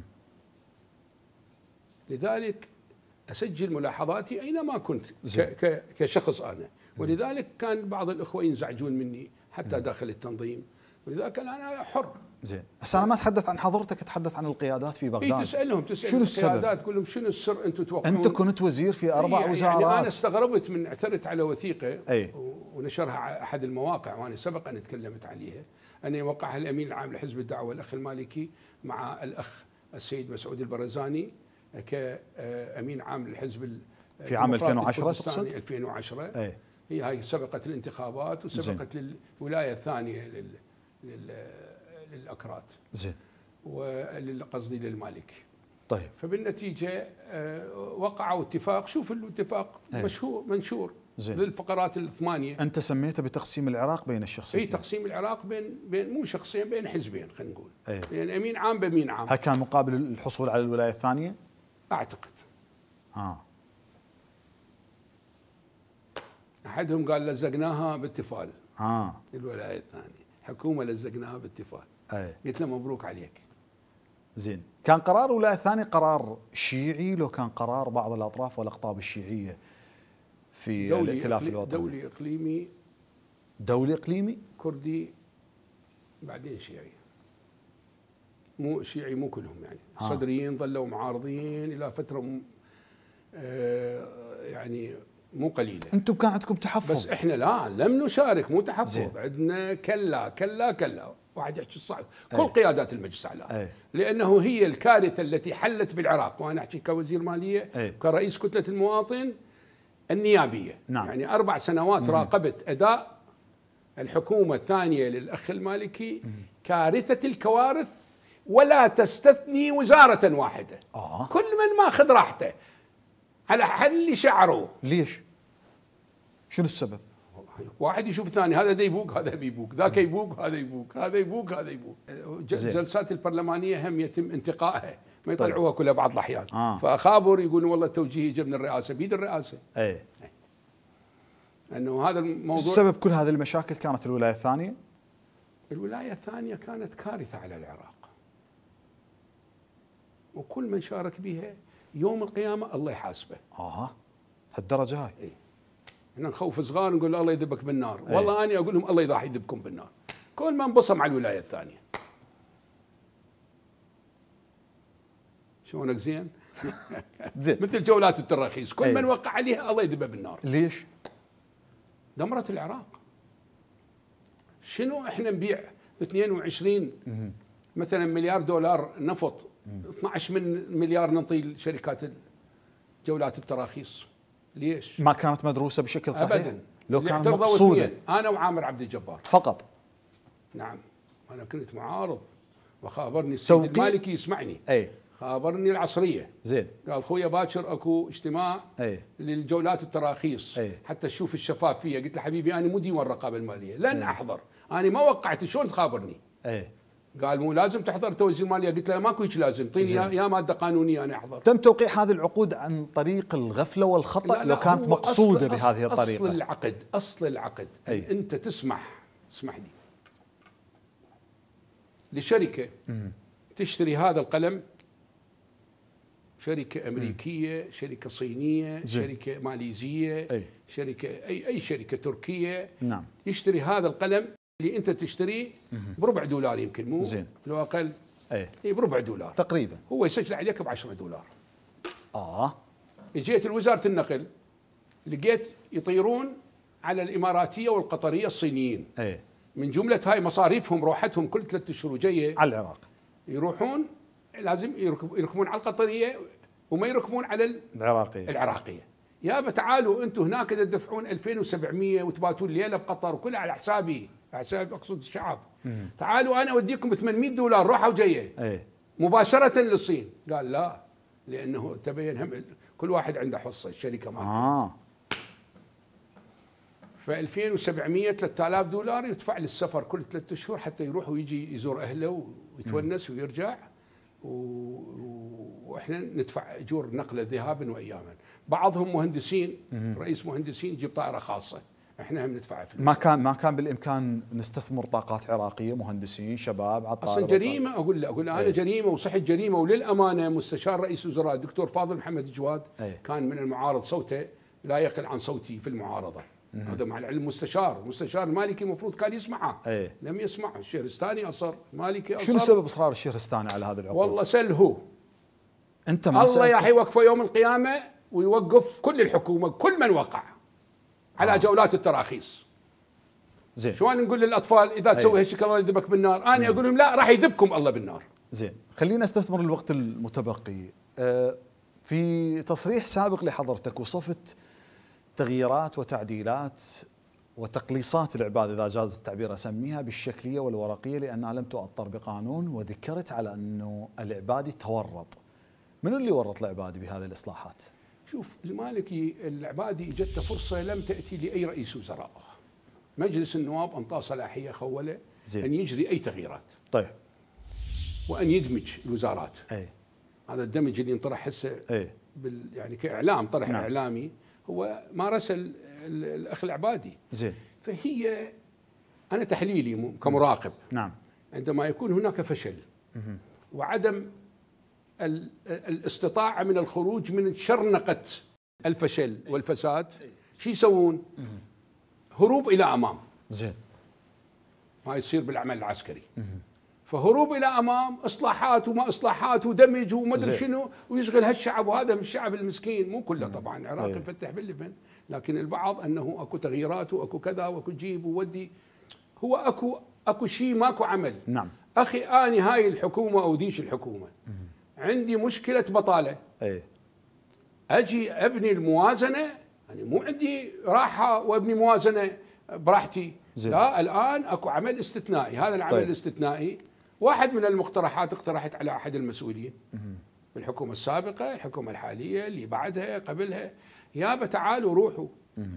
لذلك اسجل ملاحظاتي اينما كنت كشخص انا، ولذلك كان بعض الاخوه ينزعجون مني حتى مم. داخل التنظيم، ولذلك انا حر. زين، هسه انا ما اتحدث عن حضرتك، اتحدث عن القيادات في بغداد. اي تسالهم تسال شنو السبب؟ القيادات تقول لهم شنو السر انتم تتوقعون؟ انت كنت وزير في اربع يعني وزارات. يعني انا استغربت من عثرت على وثيقه أي. ونشرها احد المواقع وانا سبق ان تكلمت عليها، ان يوقعها الامين العام لحزب الدعوه الاخ المالكي مع الاخ السيد مسعود البرزاني كامين عام للحزب في عام ألفين وعشرة تقصد؟ ألفين وعشرة. أي. هي هاي سبقت الانتخابات وسبقت زين. للولايه الثانيه لل... لل... للاكراد. زين. وقصدي للمالكي. طيب. فبالنتيجه وقعوا اتفاق، شوف الاتفاق مشهور منشور للفقرات الثمانيه. انت سميته بتقسيم العراق بين الشخصيتين. اي تقسيم العراق بين بين مو شخصين، بين حزبين خلينا نقول. أي. يعني امين عام بامين عام. هل كان مقابل الحصول على الولايه الثانيه؟ اعتقد. اه احدهم قال لزقناها بالتفال. اه الولايه الثانيه، حكومه لزقناها بالتفال. اي. قلت له مبروك عليك. زين، كان قرار الولايه الثانيه قرار شيعي لو كان قرار بعض الاطراف والاقطاب الشيعيه في دولي الائتلاف إقلي الوطني؟ دولي اقليمي. دولي اقليمي؟ كردي بعدين شيعي. مو شيعي مو كلهم يعني. آه. صدريين ظلوا معارضين الى فتره م... آه يعني مو قليله. انتم كان عندكم تحفظ. بس احنا لا لم نشارك، مو تحفظ، عندنا كلا كلا كلا، واحد يحكي الصح، كل أي. قيادات المجلس الاعلى، لانه هي الكارثه التي حلت بالعراق، وانا احكي كوزير ماليه، أي. كرئيس كتله المواطن النيابيه. نعم. يعني اربع سنوات مم. راقبت اداء الحكومه الثانيه للاخ المالكي، مم. كارثه الكوارث، ولا تستثني وزاره واحده. آه. كل من ماخذ راحته على حل شعره. ليش؟ شنو السبب؟ واحد يشوف الثاني، هذا دا يبوق هذا بيبوق، ذاك يبوق هذا يبوق، هذا يبوق هذا يبوق. الجلسات البرلمانيه هم يتم انتقائها، ما يطلعوها كلها بعض الاحيان. آه. فاخابر يقولون والله التوجيه جاء من الرئاسه، بيد الرئاسه. اي. انه هذا الموضوع. السبب كل هذه المشاكل كانت الولايه الثانيه؟ الولايه الثانيه كانت كارثه على العراق. وكل من شارك بها يوم القيامه الله يحاسبه. اه هالدرجه هاي؟ اي. احنا نخوف صغار نقول الله يذبك بالنار، أي. والله انا اقول لهم الله يضاح يذبكم بالنار. كل ما انبصم على الولايه الثانيه. شلونك زين؟ زين. مثل جولات التراخيص، كل أي. من وقع عليها الله يذبه بالنار. ليش؟ دمرت العراق. شنو احنا نبيع ب اثنين وعشرين مثلا مليار دولار نفط، اثنعش من مليار نعطي لشركات جولات التراخيص. ليش؟ ما كانت مدروسه بشكل صحيح؟ ابدا. لو كانت مقصوده. انا وعامر عبد الجبار فقط. نعم. انا كنت معارض، وخابرني السيد المالكي يسمعني. اي. خابرني العصريه. زين. قال خويا باكر اكو اجتماع أي. للجولات التراخيص. أي. حتى تشوف الشفافيه. قلت له حبيبي انا مو ديوان الرقابه الماليه، لن أي. احضر، انا ما وقعت، شلون تخابرني؟ اي. قال مو لازم تحضر توزيع ماليه. قلت له ماكو هيك لازم، اعطيني يا, يا ماده قانونيه انا احضر. تم توقيع هذه العقود عن طريق الغفله والخطا؟ لا لا، لو كانت مقصوده أصل بهذه أصل الطريقه. اصل العقد، اصل العقد أي. انت تسمح، اسمح لي، لشركه مم. تشتري هذا القلم، شركه امريكيه، مم. شركه صينيه، زي. شركه ماليزيه، أي. شركه اي اي شركه تركيه. نعم. يشتري هذا القلم اللي انت تشتريه بربع دولار، يمكن مو زين، لو اقل. اي اي بربع دولار تقريبا. هو يسجل عليك ب عشرة دولار. اه اجيت لوزاره النقل لقيت يطيرون على الاماراتيه والقطريه الصينيين. اي. من جمله هاي مصاريفهم روحتهم كل ثلاثة اشهر جايه على العراق، يروحون لازم يركبون على القطريه وما يركبون على العراقيه. العراقيه. يابا تعالوا انتم هناك تدفعون ألفين وسبعمية وتباتون ليله بقطر وكلها على حسابي، على حساب اقصد الشعب. مم. تعالوا انا اوديكم ب ثمانمية دولار روحه وجايه. اي. مباشره للصين. قال لا، لانه تبين هم كل واحد عنده حصه، الشركه مالته. اه ف ألفين وسبعمية ثلاثة آلاف دولار يدفع للسفر كل ثلاثة اشهر حتى يروح ويجي يزور اهله ويتونس ويرجع، و... واحنا ندفع اجور نقله ذهابا واياما. بعضهم مهندسين، رئيس مهندسين يجيب طائره خاصه، احنا هم ندفع فلوس. ما كان ما كان بالامكان نستثمر طاقات عراقيه، مهندسين شباب على الطائره؟ اصلا جريمه، اقول له اقول له انا أي. جريمه وصحت جريمه. وللامانه مستشار رئيس الوزراء الدكتور فاضل محمد جواد أي. كان من المعارض، صوته لا يقل عن صوتي في المعارضه. هذا مع العلم مستشار، المستشار المالكي المفروض كان يسمعه. أي. لم يسمع، الشهرستاني اصر، المالكي اصر. شنو سبب اصرار الشهرستاني على هذا العقود؟ والله سل هو. انت ما الله يا سألت؟ حيوقفه يوم القيامه ويوقف كل الحكومه، كل من وقع على آه. جولات التراخيص. زين. شلون نقول للاطفال اذا تسوي هالشيء الله يذبك بالنار؟ انا اقول لهم لا، راح يذبكم الله بالنار. زين، خلينا نستثمر الوقت المتبقي. أه في تصريح سابق لحضرتك وصفت تغييرات وتعديلات وتقليصات العباد، اذا جاز التعبير اسميها، بالشكليه والورقيه لانها لم تؤطر بقانون، وذكرت على انه العبادي تورط. من اللي ورط العبادي بهذه الاصلاحات؟ شوف، المالكي العبادي اجته فرصه لم تاتي لاي رئيس وزراء. مجلس النواب انطاه صلاحيه خوله زين. ان يجري اي تغييرات. طيب. وان يدمج الوزارات. اي. هذا الدمج اللي انطرح هسه اي. بال يعني كاعلام طرح نعم. اعلامي هو مارسه الاخ العبادي. زين. فهي انا تحليلي كمراقب. نعم. عندما يكون هناك فشل مه. وعدم الاستطاعه من الخروج من شرنقه الفشل والفساد، شو يسوون؟ هروب الى امام. زين. ما يصير بالعمل العسكري. مه. فهروب الى امام، اصلاحات وما اصلاحات ودمج وما ادري شنو، ويشغل هالشعب، وهذا من الشعب المسكين، مو كله طبعا، العراق يفتح باللبن، لكن البعض انه اكو تغييرات واكو كذا واكو جيب وودي، هو اكو اكو شيء ماكو عمل. نعم. اخي اني هاي الحكومه او ذيش الحكومه مم. عندي مشكله بطاله. اي. اجي ابني الموازنه، يعني مو عندي راحه وابني موازنه براحتي. زي. لا، الان اكو عمل استثنائي، هذا العمل طيب. الاستثنائي واحد من المقترحات اقترحت على احد المسؤولين مم. بالحكومه السابقه، الحكومه الحاليه، اللي بعدها قبلها، يابا تعالوا روحوا مم.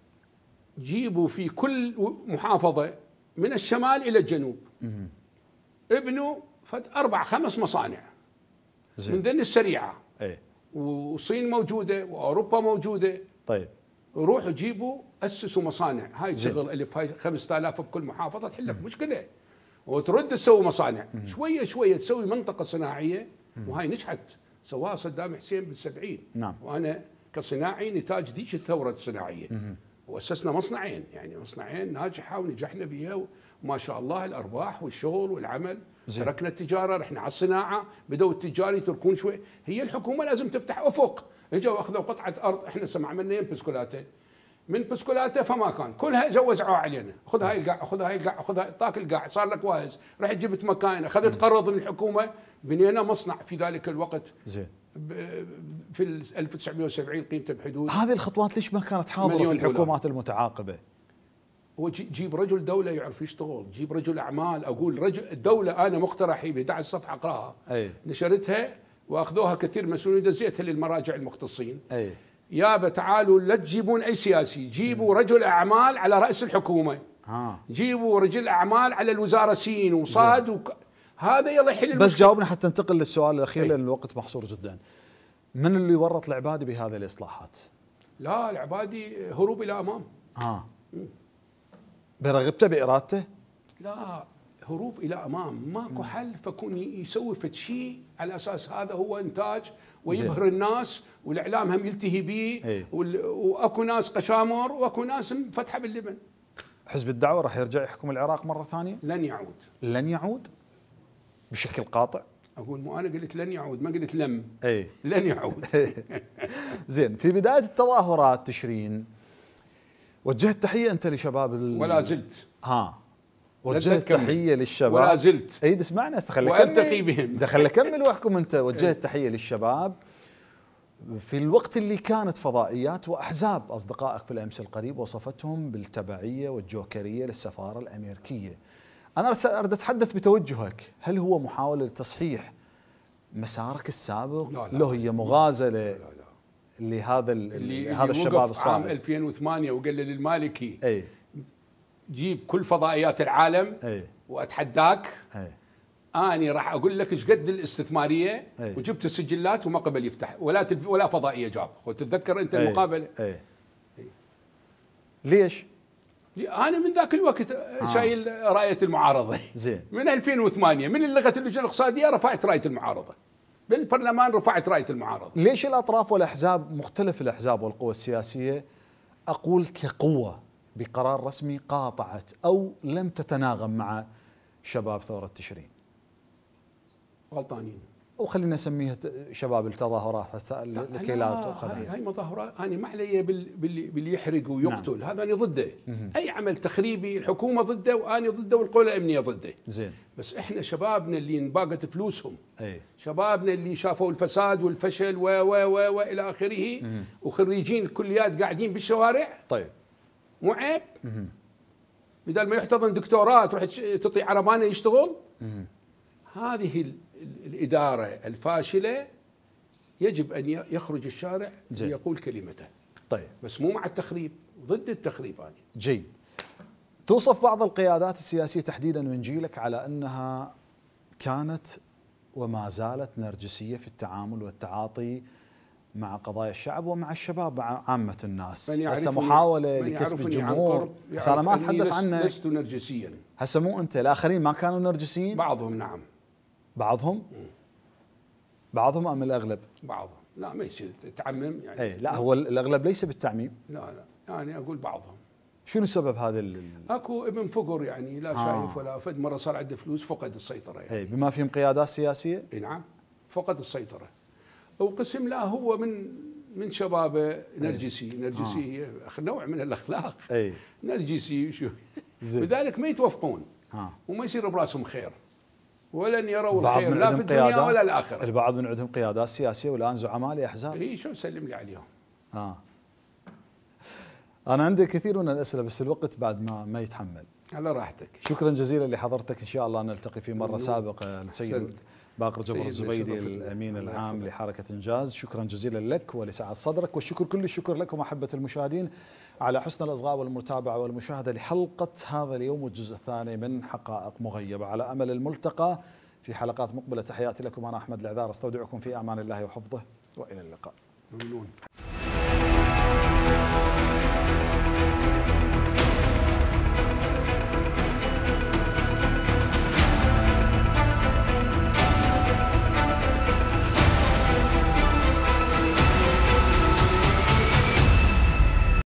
جيبوا في كل محافظه من الشمال الى الجنوب مم. ابنوا فد اربع خمس مصانع زي. من ذن السريعه. ايه. والصين موجوده واوروبا موجوده. طيب. روحوا جيبوا اسسوا مصانع، هاي تشغل الف، هاي خمسة آلاف بكل محافظه، تحل لك مشكله. وترد تسوي مصانع مم. شويه شويه تسوي منطقه صناعيه مم. وهاي نجحت، سواها صدام حسين بالسبعين. نعم. وانا كصناعي نتاج ذيك الثوره الصناعيه مم. واسسنا مصنعين، يعني مصنعين ناجحه ونجحنا بها وما شاء الله الارباح والشغل والعمل. زي. تركنا التجاره رحنا على الصناعه، بدأوا التجار يتركون شوي. هي الحكومه لازم تفتح افق. اجوا اخذوا قطعه ارض، احنا سمع منا بسكولاته، من بسكولاته فما كان، كلها جوزعوها علينا، خذ هاي القاع، خذ هاي القاع، خذ طاك القاع، صار لك واهز، رحت جبت مكاين، اخذت قرض من الحكومه، بنينا مصنع في ذلك الوقت. زين. في ألف وتسعمئة وسبعين قيمته بحدود. هذه الخطوات ليش ما كانت حاضره في الحكومات دولار. المتعاقبه؟ هو جيب رجل دوله يعرف يشتغل، جيب رجل اعمال. اقول رجل الدوله، انا مقترحي ب أحد عشر صفحه اقراها. أي. نشرتها واخذوها كثير مسؤولين، دزيتها للمراجع المختصين. اي. يابا تعالوا لا تجيبون اي سياسي، جيبوا رجل اعمال على راس الحكومه. آه. جيبوا رجل اعمال على الوزاره سين وصاد وك... هذا يلا يحل المشكلة. بس جاوبنا حتى ننتقل للسؤال الاخير لان الوقت محصور جدا. من اللي ورط العبادي بهذه الاصلاحات؟ لا، العبادي هروب الى امام. اه برغبته بارادته؟ لا، هروب الى امام، ماكو حل، فكون يسوي فد شيء على اساس هذا هو انتاج ويبهر الناس والاعلام هم يلتهي به. ايه؟ واكو ناس قشامر واكو ناس فتحه باللبن. حزب الدعوه راح يرجع يحكم العراق مره ثانيه؟ لن يعود. لن يعود؟ بشكل قاطع؟ اقول مو انا قلت لن يعود، ما قلت لم. اي. لن يعود. زين، في بدايه التظاهرات تشرين وجهت تحيه انت لشباب ال... ولا زلت. ها. وجهت تحيه للشباب ولا زلت. اي اسمعنا خليك والتقي بهم. دخل كمل واحكم انت. وجهت تحيه للشباب في الوقت اللي كانت فضائيات واحزاب اصدقائك في الامس القريب وصفتهم بالتبعيه والجوكريه للسفاره الامريكيه. انا اريد اتحدث بتوجهك، هل هو محاوله لتصحيح مسارك السابق؟ لا لا. له هي مغازله لا لا. لهذا اللي هذا الشباب الصامت عام ألفين وثمانية وقال للمالكي اي جيب كل فضائيات العالم أي. واتحداك أي. اني راح اقول لك ايش قد الاستثماريه أي. وجبت السجلات وما قبل يفتح ولا تلف ولا فضائيه جاب. تتذكر انت أي. المقابله؟ أي. أي. ليش؟ انا من ذاك الوقت آه. شايل رايه المعارضه. زين. من ألفين وثمانية من لغه اللجنه الاقتصاديه رفعت رايه المعارضه. بالبرلمان رفعت رايه المعارضه. ليش الاطراف والاحزاب، مختلف الاحزاب والقوى السياسيه، أقول كقوة بقرار رسمي قاطعت أو لم تتناغم مع شباب ثورة تشرين؟ غلطانين. وخلينا نسميها شباب التظاهرات الكيلات هاي, هاي مظاهرات. أنا ما علي باللي يحرق ويقتل. نعم. هذا أنا ضده. أي عمل تخريبي الحكومة ضده وأنا ضده والقوى الأمنية ضده. زين. بس إحنا شبابنا اللي انباقت فلوسهم، أي. شبابنا اللي شافوا الفساد والفشل و و و وإلى آخره، مم. وخريجين الكليات قاعدين بالشوارع. طيب. مو عيب؟ بدل ما يحتضن دكتوراه تروح تعطي عربانه يشتغل. مم. هذه الإدارة الفاشلة يجب أن يخرج الشارع ليقول كلمته. طيب. بس مو مع التخريب، ضد التخريب هذه. جيد. توصف بعض القيادات السياسية تحديدا من جيلك على أنها كانت وما زالت نرجسية في التعامل والتعاطي مع قضايا الشعب ومع الشباب مع عامة الناس. هسه محاولة لكسب الجمهور. بس أنا ما أتحدث عنه. لست نرجسيا. هسه مو أنت، الآخرين ما كانوا نرجسيين؟ بعضهم نعم. بعضهم؟ م. بعضهم أم الأغلب؟ بعضهم. لا ما يصير تعمم يعني. أي لا، هو الأغلب ليس بالتعميم. لا لا يعني أقول بعضهم. شنو سبب هذا ال... اكو ابن فقر يعني لا آه. شايف ولا فد، مره صار عنده فلوس فقد السيطره يعني. اي بما فيهم قيادات سياسيه؟ اي نعم فقد السيطره. وقسم لا هو من من شبابه نرجسي، نرجسي آه. نوع من الاخلاق. اي نرجسي شو لذلك ما يتوافقون آه. وما يصير براسهم خير ولن يروا الخير لا في الدنيا ولا الاخره. البعض من عندهم قيادات سياسيه والان زعماء لاحزاب. اي شو سلم لي عليهم. اه أنا عندي كثير من الأسئلة بس الوقت بعد ما ما يتحمل. على راحتك. شكرا جزيلا لحضرتك، إن شاء الله نلتقي في مرة سابقة. السيد باقر جبر الزبيدي الأمين العام لحركة إنجاز، شكرا جزيلا لك ولسعة صدرك، والشكر كل الشكر لكم أحبة المشاهدين على حسن الإصغاء والمتابعة والمشاهدة لحلقة هذا اليوم والجزء الثاني من حقائق مغيبة. على أمل الملتقى في حلقات مقبلة. تحياتي لكم، أنا أحمد العذار، استودعكم في أمان الله وحفظه، وإلى اللقاء. ممنون.